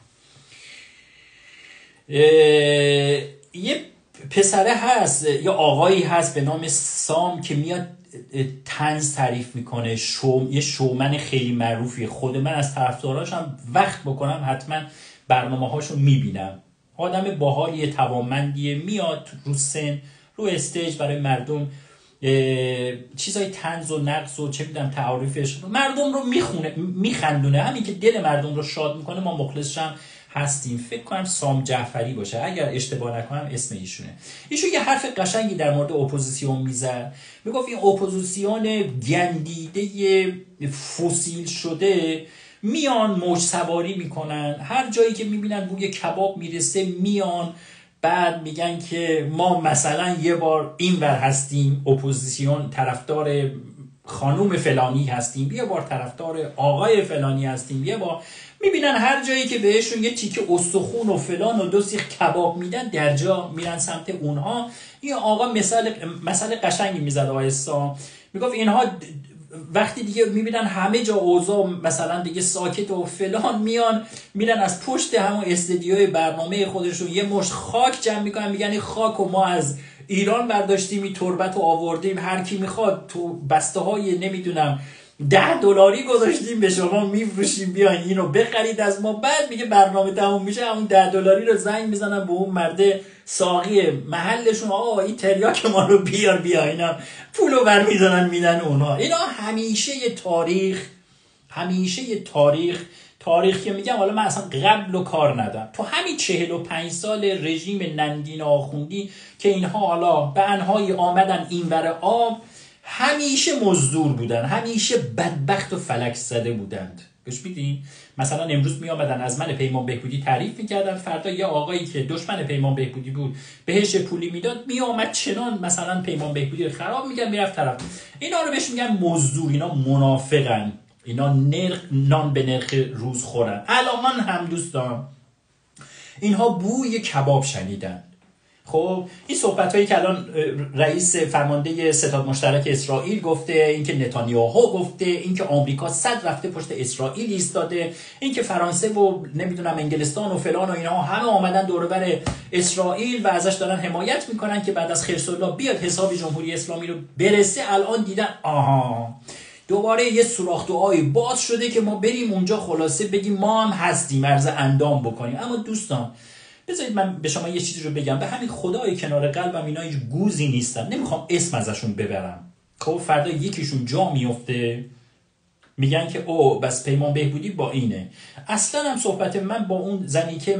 یه پسره هست یا آقایی هست به نام سام که میاد طنز تعریف میکنه، یه شومن خیلی معروفیه. خود من از طرفداراشم وقت بکنم حتما برنامه هاشو میبینم. آدم باحالیه، توانمندیه، میاد رو سن رو استیج برای مردم چیزای طنز و نقص و چه میدونم تعاریفش مردم رو میخندونه، همین که دل مردم رو شاد میکنه. ما مخلصشم هستیم. فکر کنم سام جعفری باشه اگر اشتباه نکنم اسم ایشونه. ایشون یه حرف قشنگی در مورد اپوزیسیون میزد، میگفت این اپوزیسیون گندیده فسیل شده میان موج سواری میکنن، هر جایی که میبینن بوی کباب میرسه میان، بعد میگن که ما مثلا یه بار اینور هستیم اپوزیسیون طرفدار خانوم فلانی هستیم، یه بار طرفدار آقای فلانی هستیم، یه بار میبینن هر جایی که بهشون یه تیکه استخون و فلان و دو سیخ کباب میدن در جا میرن سمت اونها. این آقا مثال قشنگی میزد آقای سام، میگفت اینها وقتی دیگه میبینن همه جا اوضاع مثلا دیگه ساکت و فلان، میرن از پشت همون استدیوی برنامه خودشون یه مشت خاک جمع میکنن، میگن این خاک و ما از ایران برداشتیم، این تربت رو آوردیم، هر کی میخواد تو بسته های نمیدونم $10 گذاشتیم به شما میفروشیم، بیاین اینو بخرید از ما. بعد میگه برنامه تموم میشه همون $10 رو زنگ میزنن به اون مرده ساقی محلشون، آقا این تریاک ما رو بیا اینا پولو برمیدارن میدن اونها. اینا همیشه یه تاریخ که میگم، حالا من اصلا قبل و کار ندارم، تو همین 45 سال رژیم ننگین آخوندی که اینها حالا به انهای آمدن اینور آب، همیشه مزدور بودن، همیشه بدبخت و فلک زده بودند. گوش میدین؟ مثلا امروز می آمدن از من پیمان بهبودی تعریف میکردن، فردا یه آقایی که دشمن پیمان بهبودی بود بهش پولی میداد، می آمد چنان مثلا پیمان بهبودی رو خراب میکرد میرفت طرف. اینا رو بهش میگن مزدور، اینا منافقن، اینا نان به نرخ روز خورن. الان هم دوستان اینها بوی کباب شنیدن. خب این صحبت هایی که الان رئیس فرمانده ستاد مشترک اسرائیل گفته، اینکه نتانیاهو گفته، اینکه آمریکا صد رفته پشت اسرائیل ایستاده، اینکه فرانسه و نمیدونم انگلستان و فلان و اینها همه آمدن دور بر اسرائیل و ازش دارن حمایت میکنن که بعد از خرس‌الله بیاد حساب جمهوری اسلامی رو برسه. الان دیدن آها دوباره یه سوراخ دعایی باز شده که ما بریم اونجا خلاصه بگیم ما هم هستیم، عرض اندام بکنیم. اما دوستان بذارید من به شما یه چیزی رو بگم، به همین خدای کنار قلبم اینا هیچ گوزی نیستن، نمیخوام اسم ازشون ببرم. خب فردا یکیشون جا میفته میگن که او بس پیمان بهبودی با اینه. اصلا هم صحبت من با اون زنی که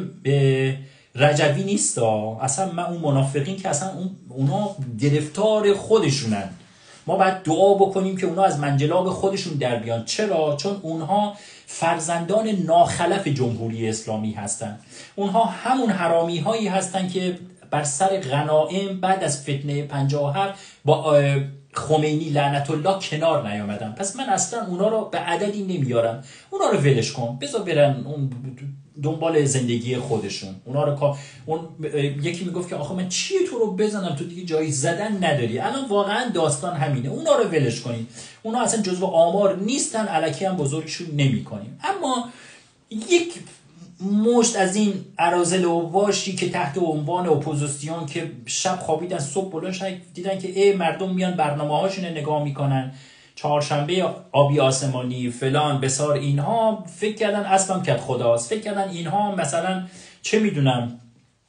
رجوی نیست، اصلا من اون منافقین که اصلا اونا گرفتار خودشونن، ما باید دعا بکنیم که اونا از منجلاب خودشون در بیان. چرا؟ چون اونها فرزندان ناخلف جمهوری اسلامی هستن، اونها همون حرامی هایی هستن که بر سر غنائم بعد از فتنه 57 با خمینی لعنت الله کنار نیامدن. پس من اصلا اونا رو به عددی نمیارم، اونا رو ولش کن، بذار برن اون دنبال زندگی خودشون. اونا رو اون یکی میگفت که آخه من چیه تو رو بزنم، تو دیگه جایی زدن نداری. الان واقعا داستان همینه، اونا رو ولش کنید، اونا اصلا جزو آمار نیستن، الکی هم بزرگشون نمی‌کنیم. اما یک مشت از این اراذل و واشی که تحت عنوان اپوزیسیون که شب خوابیدن صبح بلند شدن دیدن که مردم میان برنامه‌هاشون رو نگاه میکنن، چهارشنبه آبی آسمانی فلان بسار، اینها فکر کردن اسبم کد خداست، فکر کردن اینها مثلا چه میدونم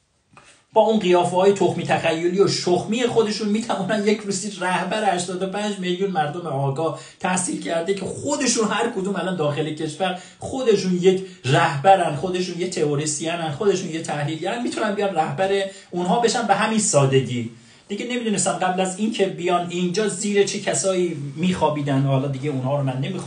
با اون قیافه های تخمی تخیلی و شخمی خودشون میتونن یک روزی رهبر 85 میلیون مردم آگاه تحصیل کرده که خودشون هر کدوم الان داخل کشور خودشون یک رهبرن، خودشون یه تئوریسینن، خودشون یه تحلیلگرن، میتونن بیان رهبر اونها بشن به همین سادگی. دیگه نمیدونستم قبل از این که بیان اینجا زیر چه کسایی میخوابیدن، حالا دیگه اونها رو من نمیخوام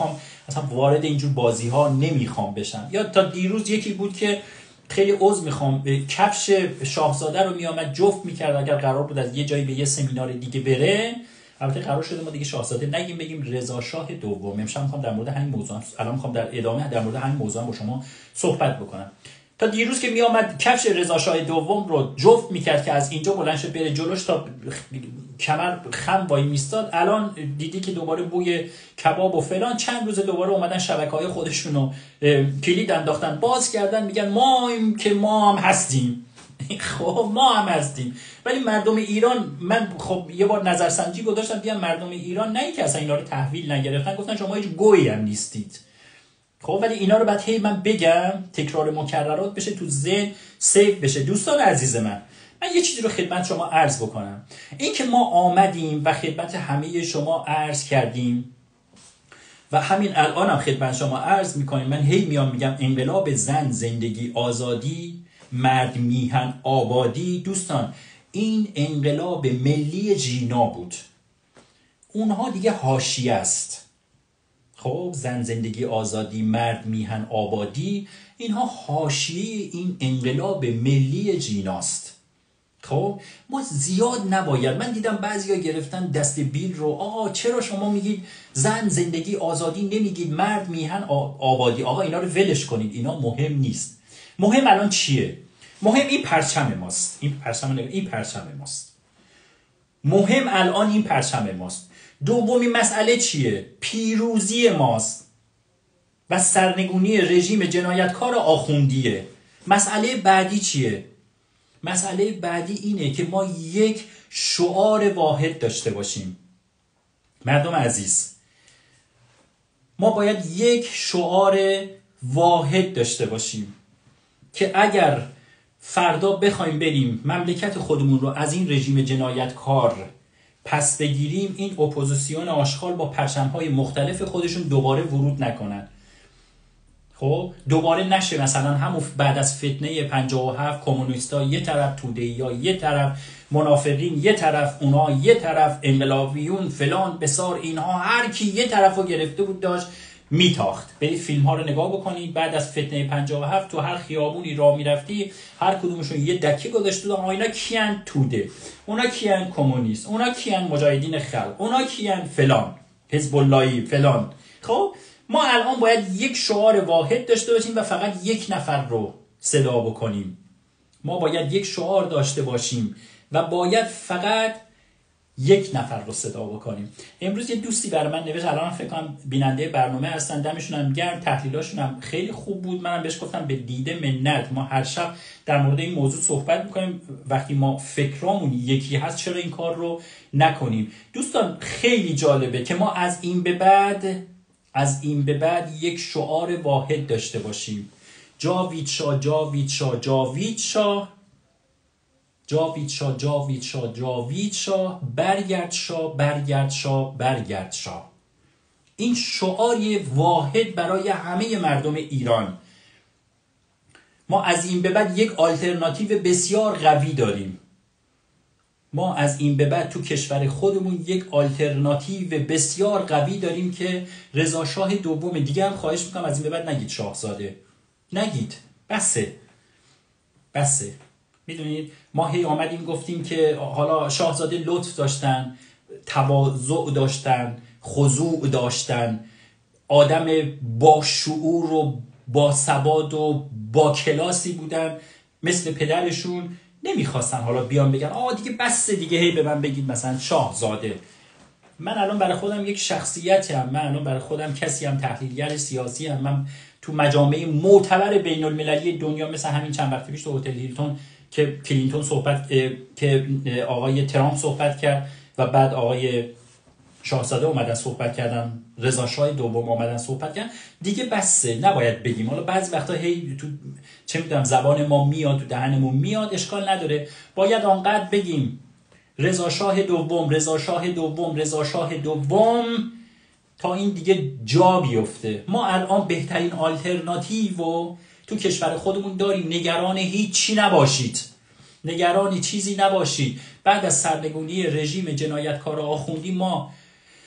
اصلا وارد اینجور بازی ها نمیخوام بشم. یا تا دیروز یکی بود که خیلی عذر میخوام، کفش شاهزاده رو میامد جفت میکرد اگر قرار بود از یه جایی به یه سمینار دیگه بره. البته قرار شده ما دیگه شاهزاده نگیم، بگیم رضا شاه دوم. امشب میخوام در مورد همین موضوع، الان میخوام در ادامه در مورد همین موضوع با شما صحبت بکنم. تا دیروز که میامد کفش رضا شاه دوم رو جفت میکرد که از اینجا بلند شد بره جلوش تا کمر خم وای میستاد، الان دیدی که دوباره بوی کباب و فلان. چند روز دوباره اومدن شبکه‌های خودشون رو کلید انداختن باز کردن، میگن ما هم هستیم. خب ما هم هستیم، ولی مردم ایران، من خب یه بار نظرسنجی گذاشتم دیدم مردم ایران نه اینکه اصلا اینا رو تحویل نگرفتن، گفتن شما هیچ گویی هم نیستید. خب ولی اینا رو بعد هی من بگم، تکرار مکررات بشه، تو ذهن سیو بشه. دوستان عزیز من یه چیزی رو خدمت شما عرض بکنم. این که ما آمدیم و خدمت همه شما عرض کردیم و همین الان هم خدمت شما عرض میکنیم، من هی میگم انقلاب زن، زندگی، آزادی، مرد، میهن، آبادی. دوستان این انقلاب ملی جینا بود، اونها دیگه حاشیه است. خب زن، زندگی، آزادی، مرد، میهن، آبادی، اینها حاشیه این انقلاب ملی جیناست. خب ما زیاد نباید، من دیدم بعضیا گرفتن دست بیل رو، آقا چرا شما میگید زن، زندگی، آزادی، نمیگید مرد، میهن، آبادی؟ آقا اینا رو ولش کنید، اینا مهم نیست. مهم الان چیه؟ مهم این پرچم ماست، این پرچم ماست. مهم الان این پرچم ماست. دومین مسئله چیه؟ پیروزی ماست و سرنگونی رژیم جنایتکار آخوندیه. مسئله بعدی چیه؟ مسئله بعدی اینه که ما یک شعار واحد داشته باشیم. مردم عزیز، ما باید یک شعار واحد داشته باشیم که اگر فردا بخوایم بریم مملکت خودمون رو از این رژیم جنایتکار پس بگیریم، این اپوزیسیون آشغال با پرچم‌های مختلف خودشون دوباره ورود نکنن. خب دوباره نشه مثلا همون بعد از فتنه 57 کمونیستا یه طرف، توده‌ای‌ها یه طرف، منافقین یه طرف، اونا یه طرف، انقلابیون فلان بسار، اینها هر کی یه طرفو گرفته بود داشت میتاخت. برید فیلم ها رو نگاه بکنید، بعد از فتنه 57 تو هر خیابونی راه میرفتی هر کدومشون یه دکه گذاشته بودن، اینا کیان توده، اونا کیان کمونیست، اونا کیان مجاهدین خلق، اونا کیان فلان حزب اللهی فلان. خب ما الان باید یک شعار واحد داشته باشیم و فقط یک نفر رو صدا بکنیم. ما باید یک شعار داشته باشیم و باید فقط یک نفر رو صدا بکنیم. امروز یه دوستی برای من نوشت، الان فکر کنم بیننده برنامه هستن، دمشون هم گرم، تحلیلاشون هم خیلی خوب بود. منم بهش گفتم به دیده منت، ما هر شب در مورد این موضوع صحبت میکنیم، وقتی ما فکرامون یکی هست چرا این کار رو نکنیم؟ دوستان خیلی جالبه که ما از این به بعد یک شعار واحد داشته باشیم. جاوید شاه، جاوید شاه، جاوید شاه، جاوید شاه، جاوید شاه، جاوید شاه، برگرد شاه، برگرد شاه، برگرد شاه. این شعاری واحد برای همه مردم ایران. ما از این به بعد یک آلترناتیو بسیار قوی داریم. ما از این به بعد تو کشور خودمون یک آلترناتیو بسیار قوی داریم که رضا شاه دوم. دیگه هم خواهش میکنم از این به بعد نگید شاهزاده، نگید، بسه. میدونید ما هی آمدیم گفتیم که حالا شاهزاده لطف داشتن، تواضع داشتن، خضوع داشتن، آدم با شعور و با سواد و با کلاسی بودن، مثل پدرشون. نمیخواستن حالا بیان بگن دیگه بسه دیگه، هی به من بگید مثلا شاهزاده. من الان برای خودم یک شخصیتی هم، من الان برای خودم کسی هم، تحلیلگر سیاسی هم. من تو مجامع معتبر بین المللی دنیا مثل همین چند وقت پیش تو هتل هیلتون که کلینتون که آقای ترامپ صحبت کرد و بعد آقای شاهزاده اومدن صحبت کردن، رضا شاه دوم اومدن صحبت کردن، دیگه بسه، نباید بگیم. حالا بعضی وقتا هی تو چه میدونم زبان ما میاد، تو دهنمون میاد، اشکال نداره، باید آنقدر بگیم رضا شاه دوم، رضا شاه دوم، رضا شاه دوم، تا این دیگه جا بیفته. ما الان بهترین آلترناتیو تو کشور خودمون داریم. نگران هیچی نباشید، نگران چیزی نباشید. بعد از سرنگونی رژیم جنایتکار آخوندی ما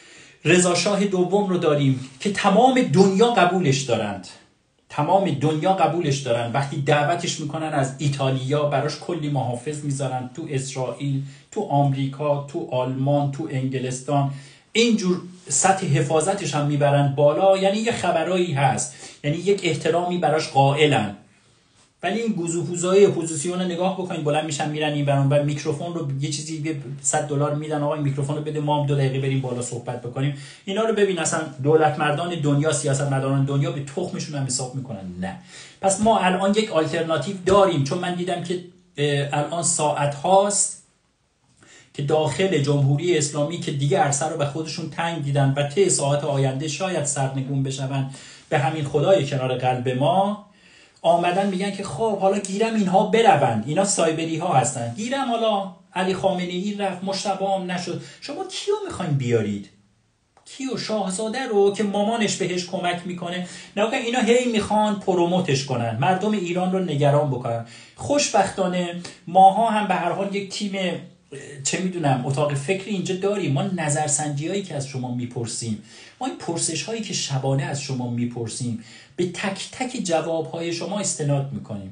رضا شاه دوم رو داریم که تمام دنیا قبولش دارند. تمام دنیا قبولش دارن. وقتی دعوتش میکنن از ایتالیا براش کلی محافظ میذارن، تو اسرائیل، تو آمریکا، تو آلمان، تو انگلستان، اینجور سطح حفاظتش هم میبرن بالا. یعنی یه خبرایی هست، یعنی یک احترامی براش قائلن. ولی این گوزوپوزای اپوزیسیون رو نگاه بکنید، بلند میشن میرن این برون و میکروفون رو یه چیزی به $100 میدن، آقا این میکروفون رو بده ما هم 2 دقیقه بریم بالا صحبت بکنیم. اینا رو ببین، اصلا دولت مردان دنیا، سیاست مداران دنیا به تخمشون هم حساب میکنن. نه. پس ما الان یک آلترناتیو داریم، چون من دیدم که الان ساعت هاست که داخل جمهوری اسلامی که دیگه عرصه رو به خودشون تنگ دیدن و طی ساعت آینده شاید سرنگون بشون به همین خدای کنار قلب ما، آمدن میگن که خب حالا گیرم اینها بروند، اینا سایبری ها هستن، گیرم حالا علی خامنه ای رفت، مجتبی هم نشد، شما کیو میخواین بیارید؟ کیو؟ شاهزاده رو که مامانش بهش کمک میکنه؟ نه، اینا هی میخوان پروموتش کنن، مردم ایران رو نگران بکنن. خوشبختانه ماها هم به هر حال یک تیم چه میدونم اتاق فکری اینجا داریم. ما نظرسنجی هایی که از شما میپرسیم، ما این پرسش هایی که شبانه از شما میپرسیم، به تک تک جواب های شما استناد میکنیم.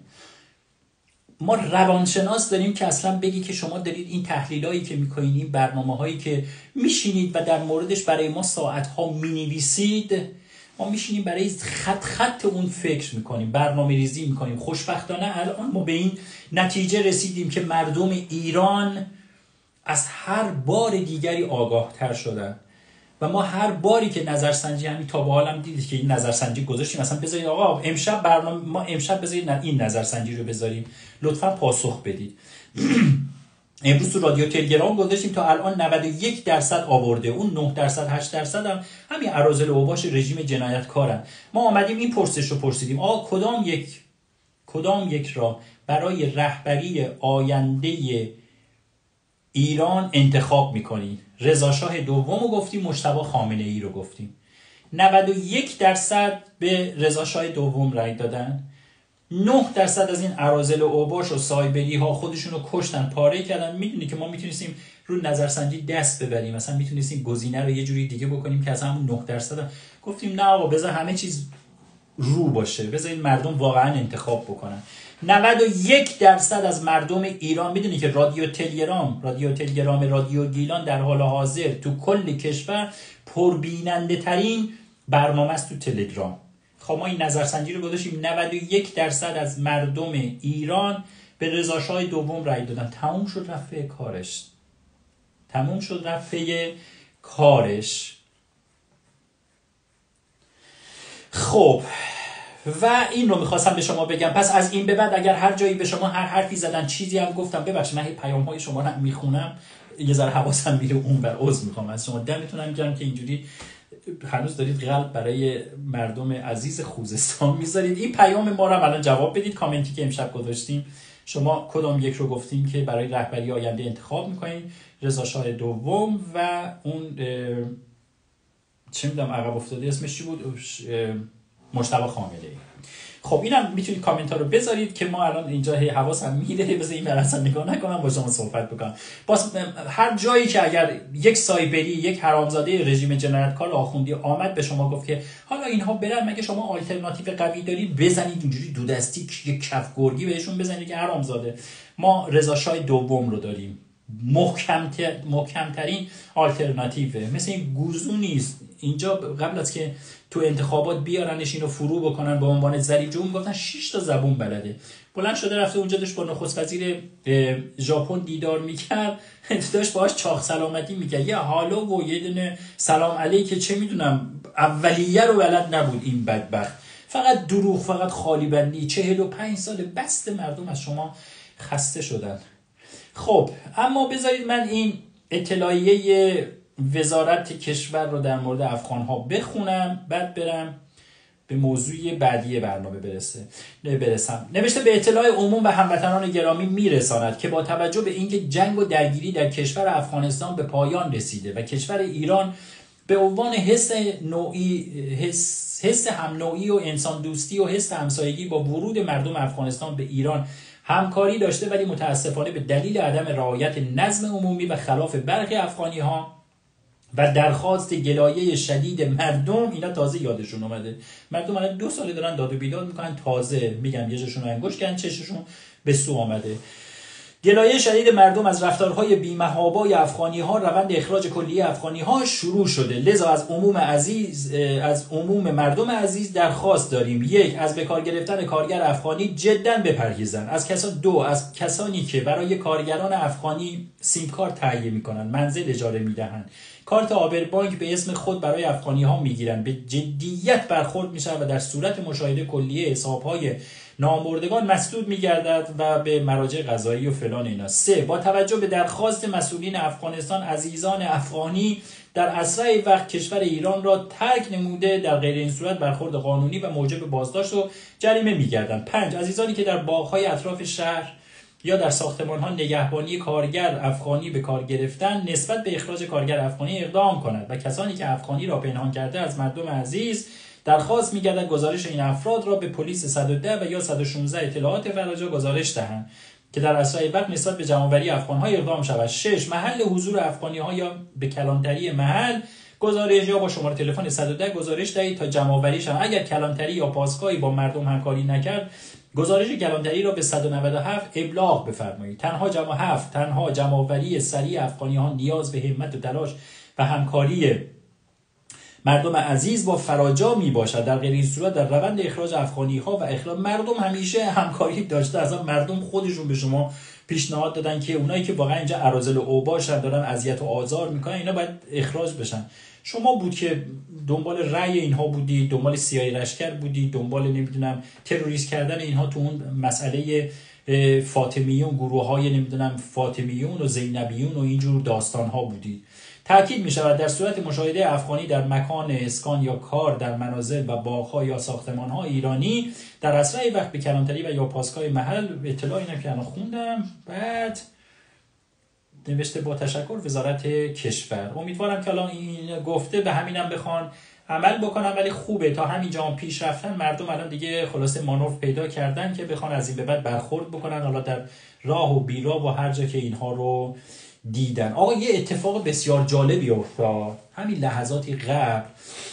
ما روانشناس داریم که اصلا بگی که شما دارید این تحلیل هایی که میکنید، این برنامه هایی که میشینید و در موردش برای ما ساعت ها مینویسید، ما میشینیم برای خط اون فکر میکنیم، برنامه ریزی میکنیم. خوشبختانه الان ما به این نتیجه رسیدیم که مردم ایران از هر بار دیگری آگاه تر شدن و ما هر باری که نظرسنجی، همین تا به حالم دیدید که این نظرسنجی گذاشتیم، مثلا بذارید آقا امشب برنامه ما امشب بذارید این نظرسنجی رو بذاریم، لطفا پاسخ بدید. امروز تو رادیو تلگرام گذاشتیم تا الان 91% آورده، اون 9% 8% هم همین اراذل و اوباش رژیم جنایتکارن. ما آمدیم این پرسش رو پرسیدیم، آقا کدام یک را برای رهبری آینده ایران انتخاب میکنید؟ رضا شاه دوم رو گفتیم، مجتبی خامنه ای رو گفتیم. 91% به رضا شاه دوم رای دادن. 9% از این اراذل و اوباش و سایبری ها خودشون رو کشتن، پاره کردن. میدونی که ما میتونستیم رو نظرسنجی دست ببریم، مثلا میتونستیم گزینه رو یه جوری دیگه بکنیم که از همون 9% گفتیم نه آقا بذار همه چیز رو باشه، بذار این مردم واقعا انتخاب بکنن. 91% از مردم ایران، میدونی که رادیو تلگرام رادیو گیلان در حال حاضر تو کل کشور پربیننده ترین برنامه است تو تلگرام. خب ما این نظرسنجی رو گذاشتیم، 91% از مردم ایران به رضا شاه دوم رای دادن. تموم شد رفته کارش. خب و این رو میخواستم به شما بگم. پس از این به بعد اگر هر جایی به شما هر حرفی زدن، چیزی هم گفتم، ببخشید من پیام های شما رو میخونم، یه ذره حواسم میره اون بر، عذر میخوام از شما. دمتون گرم که اینجوری هنوز دارید قلب برای مردم عزیز خوزستان میذارید. این پیام ما رو الان جواب بدید. کامنتی که امشب گذاشتیم، شما کدام یک رو گفتیم که برای رهبری آینده انتخاب میکنید؟ رضا شاه دوم و اون چه میدونم عقب افتاده اسمش چی بود، مجتبی خامنه ای. خب اینم میتونید کامنت ها رو بذارید که ما الان اینجا حواسم میره بذار این برسن نگاه نکنم با شما صحبت بکنم. باز هر جایی که اگر یک سایبری، یک حرامزاده رژیم جنایتکار آخوندی آمد به شما گفت که حالا اینها برن، مگه شما آلترناتیو قوی دارید؟ بزنید اینجوری دو دستی یک کف گرگی بهشون بزنید که حرامزاده. ما رضا شاه دوم رو داریم، محکمترین آلترناتیوه. مثل این گوزو نیست. اینجا قبل از که تو انتخابات بیارنش اینو فرو بکنن به عنوان ذریع جمهور، گفتن 6 تا زبون بلده. بلند شده رفته اونجا داشت با نخست وزیر ژاپن دیدار میکرد، داشت باهاش چاق سلامتی میکرد، یه حالا و یه دونه سلام علیک چه میدونم اولیه رو بلد نبود این بدبخت. فقط دروغ، فقط خالی بندی. 45 سال بست مردم از شما خسته شدن. خب اما بذارید من این اطلاعیه وزارت کشور رو در مورد افغان‌ها بخونم، بعد برم به موضوع بعدی برنامه برسم. نوشته به اطلاع عموم و هموطنان گرامی میرساند که با توجه به اینکه جنگ و درگیری در کشور افغانستان به پایان رسیده و کشور ایران به عنوان حس هم نوعی و انسان دوستی و حس همسایگی با ورود مردم افغانستان به ایران همکاری داشته، ولی متاسفانه به دلیل عدم رعایت نظم عمومی و خلاف برخی افغانی‌ها و درخواست گلایه شدید مردم، اینا تازه یادشون اومده. مردم الان 2 ساله دارن داد و بیداد میکنن، تازه میگم یه جاشون انگشت کردن، چششون به سو آمده. گلایه شدید مردم از رفتارهای بی‌محابای افغانی‌ها، روند اخراج کلی افغانی‌ها شروع شده. لذا از عموم مردم عزیز درخواست داریم: 1. از بکار گرفتن کارگر افغانی جداً بپرهیزند. از کسانی که برای کارگران افغانی سیم کارت تهیه می‌کنند، منزل اجاره می‌دهند، کارت آبربانک به اسم خود برای افغانی‌ها می‌گیرند، به جدیت برخورد می‌شود و در صورت مشاهده کلیه حساب‌های نامبردگان مسدود می‌گردد و به مراجع قضایی و فلان اینا. 3. با توجه به درخواست مسئولین افغانستان، عزیزان افغانی در اسرع وقت کشور ایران را ترک نموده در غیر این صورت برخورد قانونی و موجب بازداشت و جریمه می‌گردند. 5. عزیزانی که در باغ‌های اطراف شهر یا در ساختمان‌ها نگهبانی کارگر افغانی به کار گرفتن، نسبت به اخراج کارگر افغانی اقدام کند و کسانی که افغانی را پنهان کرده از مردم عزیز درخواست می‌گردد گزارش این افراد را به پلیس 110 و یا 116 اطلاعات فراجا گزارش دهند که در اسرع وقت نسبت به جمع‌آوری افغان‌ها اقدام شود. 6. محل حضور افغانی‌ها یا به کلانتری محل گزارش یا با شماره تلفن 110 گزارش دهید تا جمع‌آوری شود. اگر کلانتری یا پاسگاهی با مردم همکاری نکرد، گزارش کلانتری را به 197 ابلاغ بفرمایید. تنها جمع‌آوری سریع افغانی‌ها نیاز به همت و تلاش و همکاری مردم عزیز با فراجا می باشد. در غیر این صورت در روند اخراج افغانی ها و اخراج مردم همیشه همکاری داشته. اصلا مردم خودشون به شما پیشنهاد دادن که اونایی که واقعا اینجا اراذل و اوباش دارن اذیت و آزار میکنن، اینا باید اخراج بشن. شما بود که دنبال رأی اینها بودید، دنبال سیاهی لشکر بودید، دنبال نمیدونم تروریست کردن اینها تو اون مسئله فاطمیون، گروه های نمیدونم فاطمیون و زینبیون و اینجور داستان ها بودید. تأکید می شود در صورت مشاهده افغانی در مکان اسکان یا کار در منازل و باغ‌ها یا ساختمان‌های ایرانی در اسرع وقت به کلانتری و یا پاسگاه محل اطلاع اینم که الان خوندم. بعد نوشته با تشکر وزارت کشور. امیدوارم که الان این گفته به همینم بخوان عمل بکنم، ولی خوبه تا همینجا هم پیش رفتن. مردم الان دیگه خلاصه مانور پیدا کردن که بخوان از این به بعد برخورد بکنن، حالا در راه و بیراه و هر جا که اینها رو دیدن. آقا یه اتفاق بسیار جالبی افتاد همین لحظاتی قبل.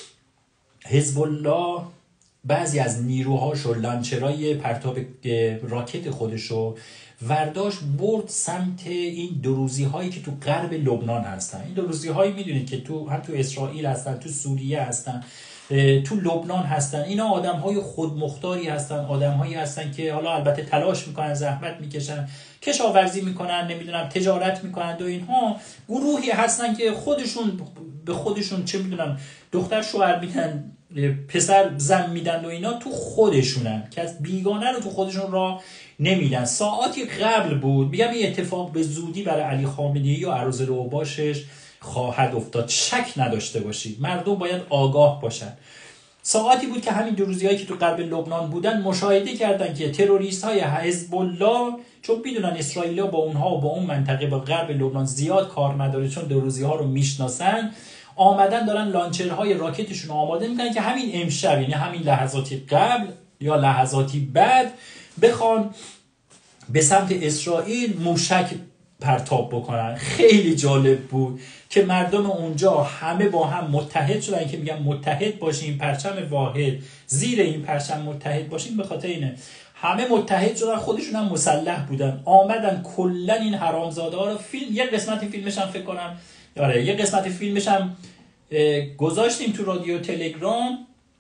حزب الله بعضی از نیروهاشو، لانچرای پرتاب راکت خودشو ورداش برد سمت این دروزی هایی که تو غرب لبنان هستن. این دروزی هایی میدونید که هم تو اسرائیل هستن، تو سوریه هستن، تو لبنان هستن. اینا آدم های خودمختاری هستن، آدم هایی هستن که حالا البته تلاش میکنن، زحمت میکشن، کشاورزی میکنن، نمیدونم تجارت میکنن و اینها. گروهی هستن که خودشون به خودشون چه میدونم دختر شوهر میدن، پسر زن میدن و اینا تو خودشونن، که از بیگانه رو تو خودشون را نمیدن. ساعاتی قبل بود، میگم این اتفاق به زودی برای علی خامنه‌ای و اراذل و اوباشش خواهد افتاد، شک نداشته باشید. مردم باید آگاه باشن. ساعاتی بود که همین دروزی‌هایی که تو غرب لبنان بودن مشاهده کردن که تروریست‌های حزب الله، چون میدونن اسرائیلیا با اونها و با اون منطقه با غرب لبنان زیاد کار نداره، چون دروزی‌ها رو میشناسن، آمدن دارن لانچرهای راکتشون آماده میکنن که همین امشب، یعنی همین لحظاتی قبل یا لحظاتی بعد، بخوان به سمت اسرائیل موشک پرتاب بکنن. خیلی جالب بود که مردم اونجا همه با هم متحد شدن، که میگن متحد باشیم، پرچم واحد زیر این پرچم متحد باشیم. به خاطر اینه همه متحد شدن، خودشون هم مسلح بودن، آمدن کلا این حرامزاده ها رو یه قسمت فیلمش هم فکر کنم یه قسمت فیلمش هم گذاشتیم تو رادیو تلگرام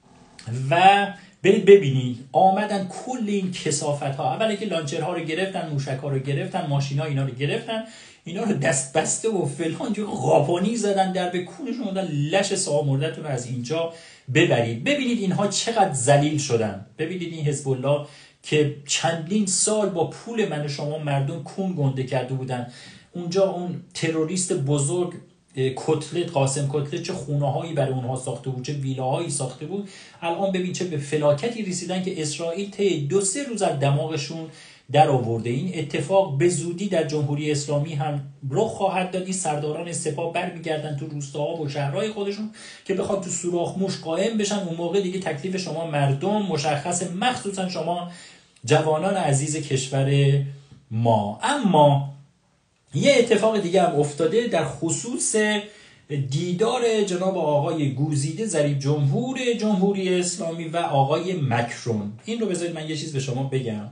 و برید ببینید. آمدن کل این کثافت ها، اولی که لانچرها رو گرفتن، موشک ها رو گرفتن، ماشینا اینا رو گرفتن، اینا رو دست بسته و فلان جو قاپانی زدن در به کونشون، بودن لش سا مردتون رو از اینجا ببرید. ببینید اینها چقدر ذلیل شدن. ببینید این حزب الله که چندین سال با پول من شما مردم کون گنده کرده بودن، اونجا اون تروریست بزرگ کتلت، قاسم کتلت، چه خونه هایی برای اونها ساخته بود، چه ویلاهایی ساخته بود. الان ببین چه به فلاکتی رسیدن که اسرائیل طی 2-3 روز از دماغشون در آورده. این اتفاق به زودی در جمهوری اسلامی هم رخ خواهد داد. سرداران سپاه برمیگردن تو روستاها و شهرهای خودشون که بخواد تو سوراخ موش قائم بشن. اون موقع دیگه تکلیف شما مردم مشخصه، مخصوصا شما جوانان عزیز کشور ما. اما یه اتفاق دیگه هم افتاده در خصوص دیدار جناب آقای گوزیده ظریف جمهور جمهوری اسلامی و آقای مکرون. این رو بذارید من یه چیز به شما بگم.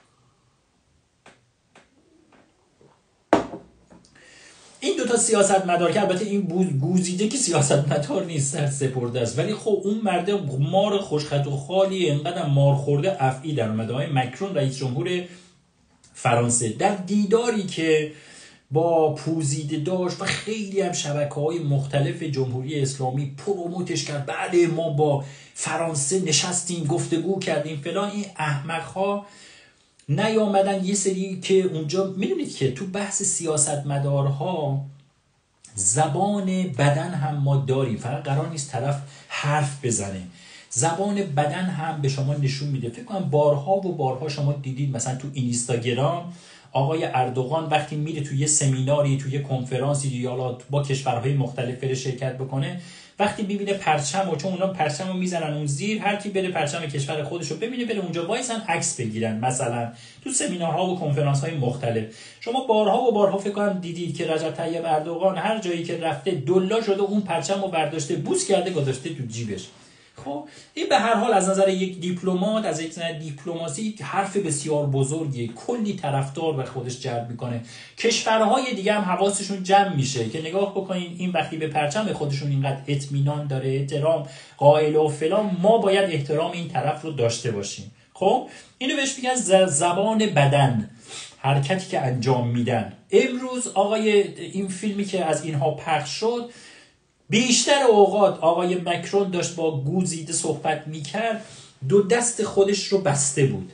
این دوتا سیاستمدار که البته این گوزیده که سیاستمدار نیست، سرسپرده است، ولی خب اون مرد مار خوشخط و خالی اینقدر مار خورده افعی در اومده. آقای مکرون رئیس جمهور فرانسه در دیداری که با پوزیده داشت و خیلی هم شبکه‌های مختلف جمهوری اسلامی پروموتش کرد، بله ما با فرانسه نشستیم گفتگو کردیم فلان، این احمق‌ها نیامدن یه سری که اونجا میدونید که تو بحث سیاستمدارها زبان بدن هم ما داریم، فقط قرار نیست طرف حرف بزنه، زبان بدن هم به شما نشون میده. فکر کنم بارها و بارها شما دیدید مثلا تو اینستاگرام آقای اردوغان وقتی میره توی یه سمیناری، توی یه کنفرانسی یا با کشورهای مختلف شرکت بکنه، وقتی ببینه پرچم، و چون اونا پرچم رو میزنن اون زیر، هر کی بره پرچم کشور خودش رو ببینه بره اونجا وایسن عکس بگیرن، مثلا تو سمینارها و کنفرانس‌های مختلف. شما بارها و بارها فکر کنم دیدید که رجب طیب اردوغان هر جایی که رفته دلا شده اون پرچم رو برداشته بوس کرده گذاشته تو جیبش. خب این به هر حال از نظر یک دیپلمات، از یک نظر دیپلماسی حرف بسیار بزرگیه، کلی طرفدار به خودش جلب میکنه. کشورهای دیگه هم حواسشون جمع میشه که نگاه بکنین این وقتی به پرچم خودشون اینقدر اطمینان داره، احترام قائل و فلان، ما باید احترام این طرف رو داشته باشیم. خب اینو بهش میگن زبان بدن، حرکتی که انجام میدن. امروز آقای این فیلمی که از اینها پخش شد، بیشتر اوقات آقای مکرون داشت با گوزیده صحبت میکرد، دو دست خودش رو بسته بود،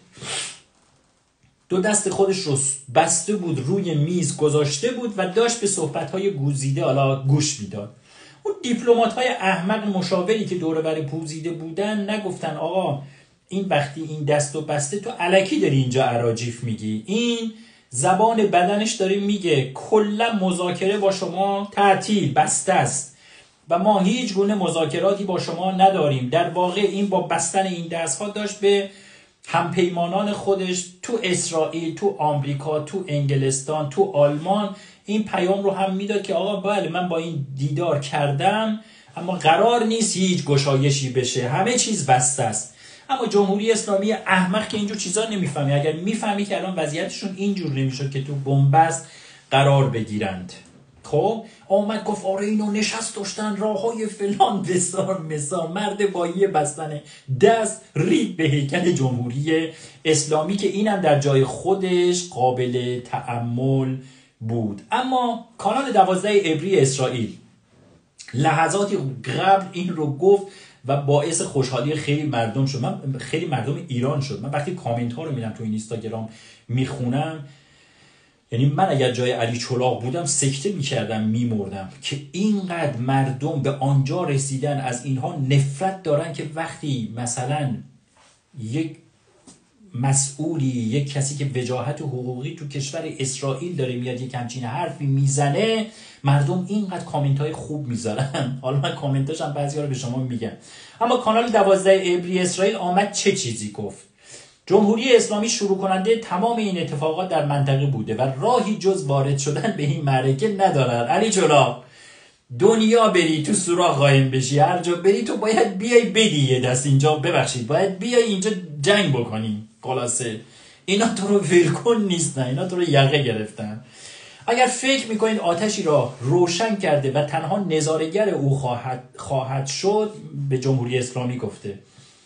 دو دست خودش رو بسته بود روی میز گذاشته بود و داشت به صحبت‌های گوزیده حالا گوش میداد. اون دیپلمات‌های احمق مشاوری که دور بر گوزیده بودن نگفتن آقا این وقتی این دستو بسته تو الکی داری اینجا اراجیف میگی، این زبان بدنش داره میگه کلا مذاکره با شما تعطیل بسته است و ما هیچ گونه مذاکراتی با شما نداریم. در واقع این با بستن این دست‌ها داشت به همپیمانان خودش تو اسرائیل، تو آمریکا، تو انگلستان، تو آلمان این پیام رو هم میداد که آقا بله من با این دیدار کردم اما قرار نیست هیچ گشایشی بشه، همه چیز بسته است. اما جمهوری اسلامی احمق که اینجور چیزا نمیفهمی، اگر میفهمی که الان وضعیتشون اینجور نمیشد که تو بنبست قرار بگیرند. خب آمد گفت آره اینو نشست داشتن راههای فلان بسار مسار، مرد با یه بستن دست رید به هیکل جمهوری اسلامی که اینم در جای خودش قابل تأمل بود. اما کانال 12 عبری اسرائیل لحظاتی قبل این رو گفت و باعث خوشحالی خیلی مردم شد، من خیلی مردم ایران شد. من وقتی کامنت ها رو میدم تو اینستاگرام میخونم، یعنی من اگر جای علی چلاق بودم سکته میکردم میمردم که اینقدر مردم به آنجا رسیدن، از اینها نفرت دارن که وقتی مثلا یک مسئولی، یک کسی که وجاهت حقوقی تو کشور اسرائیل داره میاد یک همچین حرفی میزنه، مردم اینقدر کامنت های خوب میذارن. حالا من کامنتاش هم بعضی ها رو به شما میگم. اما کانال 12 عبری اسرائیل آمد چه چیزی گفت؟ جمهوری اسلامی شروع کننده تمام این اتفاقات در منطقه بوده و راهی جز وارد شدن به این معرکه ندارد. علی چلاق دنیا بری تو سوراخ قایم بشی، هر جا بری تو باید بیای بدی یه دست اینجا، ببخشید باید بیای اینجا جنگ بکنی. خلاصه اینا تو رو ولکن نیستن، اینا تو رو یقه گرفتن. اگر فکر میکنید آتشی را روشن کرده و تنها نظاره‌گر او خواهد شد، به جمهوری اسلامی گفته.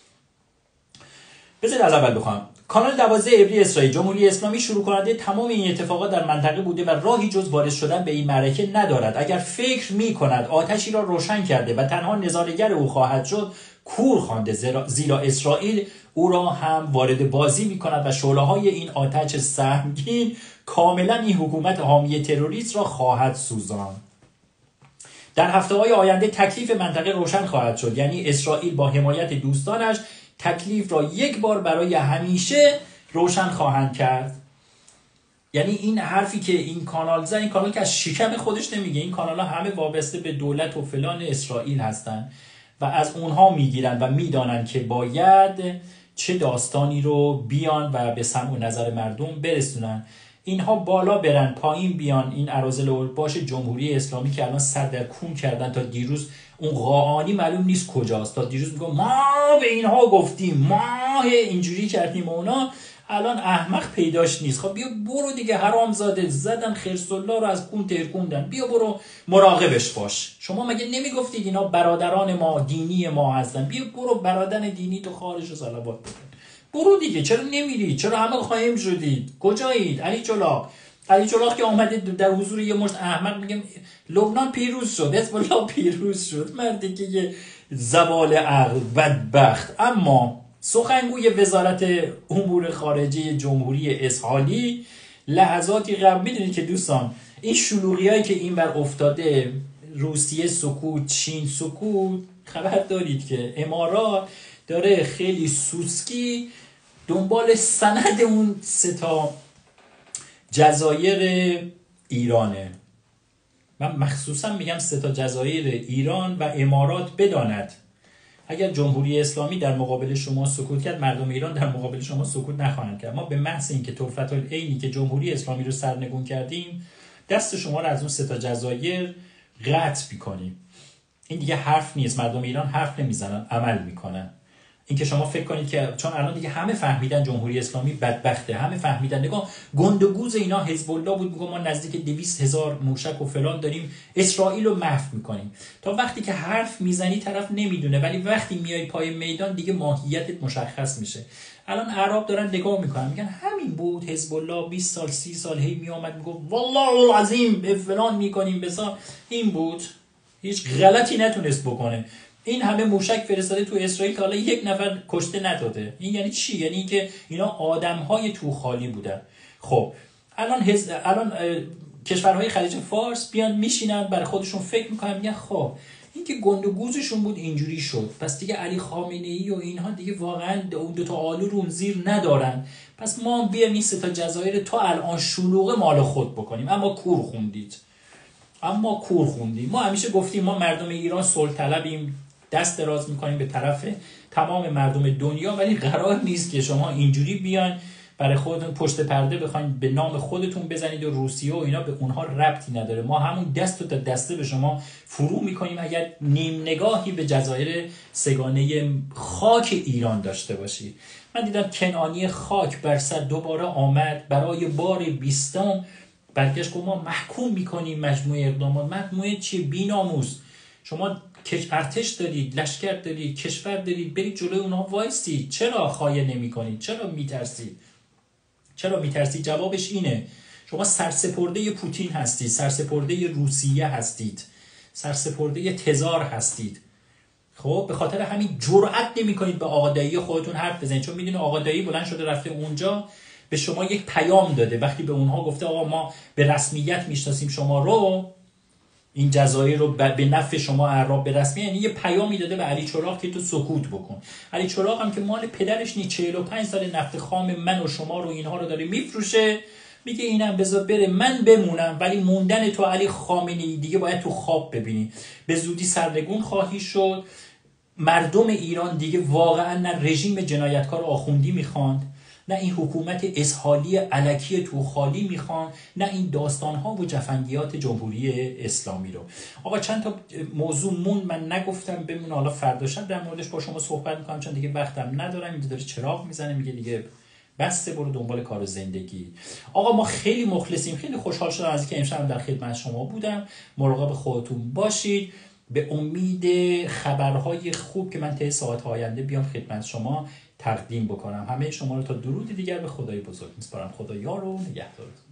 بذارید از اول بخوام. کانال 12 عبری اسرائیل: جمهوری اسلامی شروع کننده تمام این اتفاقات در منطقه بوده و راهی جز وارد شدن به این معرکه ندارد. اگر فکر می‌کند آتشی را روشن کرده و تنها نظاره‌گر او خواهد شد، کور خوانده، زیرا اسرائیل او را هم وارد بازی می‌کند و شعله‌های این آتش سهمگین کاملا این حکومت حامی تروریست را خواهد سوزاند. در هفته‌های آینده تکلیف منطقه روشن خواهد شد، یعنی اسرائیل با حمایت دوستانش تکلیف را یک بار برای همیشه روشن خواهند کرد. یعنی این حرفی که این کانال زد، این کانال که از شکم خودش نمیگه، این کانال ها همه وابسته به دولت و فلان اسرائیل هستن و از اونها میگیرن و میدانن که باید چه داستانی رو بیان و به سمع و نظر مردم برسونن. اینها بالا برن پایین بیان، این اراذل اورباش جمهوری اسلامی که الان سر در کون کردن تا دیروز، اون قاآنی معلوم نیست کجاست، تا دیروز میگه ما به اینها گفتیم، ما اینجوری کردیم، اونا الان احمق پیداش نیست. خب بیا برو دیگه حرامزاده، زدن خرس الله رو از کون ترکوندن، بیا برو مراقبش باش. شما مگه نمیگفتید اینا برادران ما، دینی ما هستن؟ بیا برو برادر دینی تو خارج صلوات بکن، برو دیگه. چرا نمیری؟ چرا همه خواهیم شدید؟ کجایید؟ علی چلاق که اومده در حضور یه مشت احمق میگم لبنان پیروز شد، حزب الله پیروز شد، مردی که یه زوال عقل بدبخت. اما سخنگوی وزارت امور خارجه جمهوری اسحالی لحظاتی قبل، میدونید که دوستان این شلوغیایی که این بر افتاده، روسیه سکوت، چین سکوت، خبر دارید که امارات داره خیلی سوسکی دنبال سند اون 3 تا جزایر ایرانه. من مخصوصا میگم 3 تا جزایر ایران و امارات بداند اگر جمهوری اسلامی در مقابل شما سکوت کرد، مردم ایران در مقابل شما سکوت نخواهند کرد. ما به محض اینکه طرفت العینی که جمهوری اسلامی رو سرنگون کردیم، دست شما رو از اون 3 تا جزایر قطع می‌کنیم. این دیگه حرف نیست، مردم ایران حرف نمیزنن، عمل میکنن. این که شما فکر کنید که چون الان دیگه همه فهمیدن جمهوری اسلامی بدبخته، همه فهمیدن، نگاه گندگوز اینا حزب الله بود، میگه ما نزدیک 200,000 موشک و فلان داریم، اسرائیل رو محو میکنیم. تا وقتی که حرف میزنی طرف نمیدونه، ولی وقتی میای پای میدان دیگه ماهیتت مشخص میشه. الان اعراب دارن نگاه میکنن، میگن همین بود حزب الله 20 سال 30 سال هی میومد میگه والله العظیم به فلان میکنیم، بسا این بود، هیچ غلطی نتونست بکنه. این همه موشک فرستاده تو اسرائیل که حالا 1 نفر کشته نداده. این یعنی چی؟ یعنی اینکه اینا آدم‌های تو خالی بودن. خب الان کشورهای خلیج فارس بیان میشینن برای خودشون فکر میکنن، میگن خب این که گندگوزشون بود اینجوری شد، پس دیگه علی خامنه‌ای و اینها دیگه واقعا اون 2 تا آلو رو زیر ندارن، پس ما بیام این 3 تا جزایر تا الان شلوغ مال خود بکنیم. اما کور خوندید. ما همیشه گفتیم ما مردم ایران صلح طلبیم، دست دراز میکنیم به طرف تمام مردم دنیا، ولی قرار نیست که شما اینجوری بیان برای خودتون پشت پرده بخواید به نام خودتون بزنید و روسیه و اینا به اونها ربطی نداره. ما همون دست تا دسته به شما فرو میکنیم اگر نیم نگاهی به جزایر 3گانه خاک ایران داشته باشید. من دیدم کنعانی خاک بر سر دوباره آمد برای بار 20م، برگشت گفت ما محکوم میکنیم مجموعه اقدامات. مجموعه چی؟ بی‌ناموس. شما ارتش دارید، لشکر دارید، کشور دارید، برید جلوی اونها وایستید. چرا خایه نمی کنید؟ چرا میترسید؟ جوابش اینه، شما سرسپرده پوتین هستید، سرسپرده روسیه هستید، سرسپرده تزار هستید. خب به خاطر همین جرئت نمی کنید به آقادایی خودتون حرف بزنید، چون میدونه آقادایی بلند شده رفته اونجا به شما یک پیام داده. وقتی به اونها گفته آقا ما به رسمیت میشناسیم شما رو، این جزایر رو به نفع شما اعراب به رسمی، یعنی یه پیامی داده به علی چراغ که تو سکوت بکن. علی چراغ هم که مال پدرش نیست، 45 سال نفت خام من و شما رو اینها رو داره میفروشه، میگه اینم بذار بره من بمونم، ولی موندن تو علی خامنه‌ای دیگه باید تو خواب ببینی، به زودی سرنگون خواهی شد. مردم ایران دیگه واقعا نه رژیم جنایتکار آخوندی میخواند، نه این حکومت اسحالی الکی تو خالی میخوان، نه این داستانها و جفنگیات جمهوری اسلامی رو. آقا چند تا موضوع من نگفتم، بمونه حالا فردا شب در موردش با شما صحبت میکنم، چون دیگه وقتم ندارم. اینجا داره چراغ میزنه میگه دیگه بسته، برو دنبال کار و زندگی. آقا ما خیلی مخلصیم، خیلی خوشحال شدم از اینکه امشب در خدمت شما بودم. مراقب خودتون باشید، به امید خبرهای خوب که من طی ساعات آینده بیام خدمت شما تقدیم بکنم. همه شما رو تا درود دیگر به خدای بزرگ میسپارم. خدا یار و نگهدار.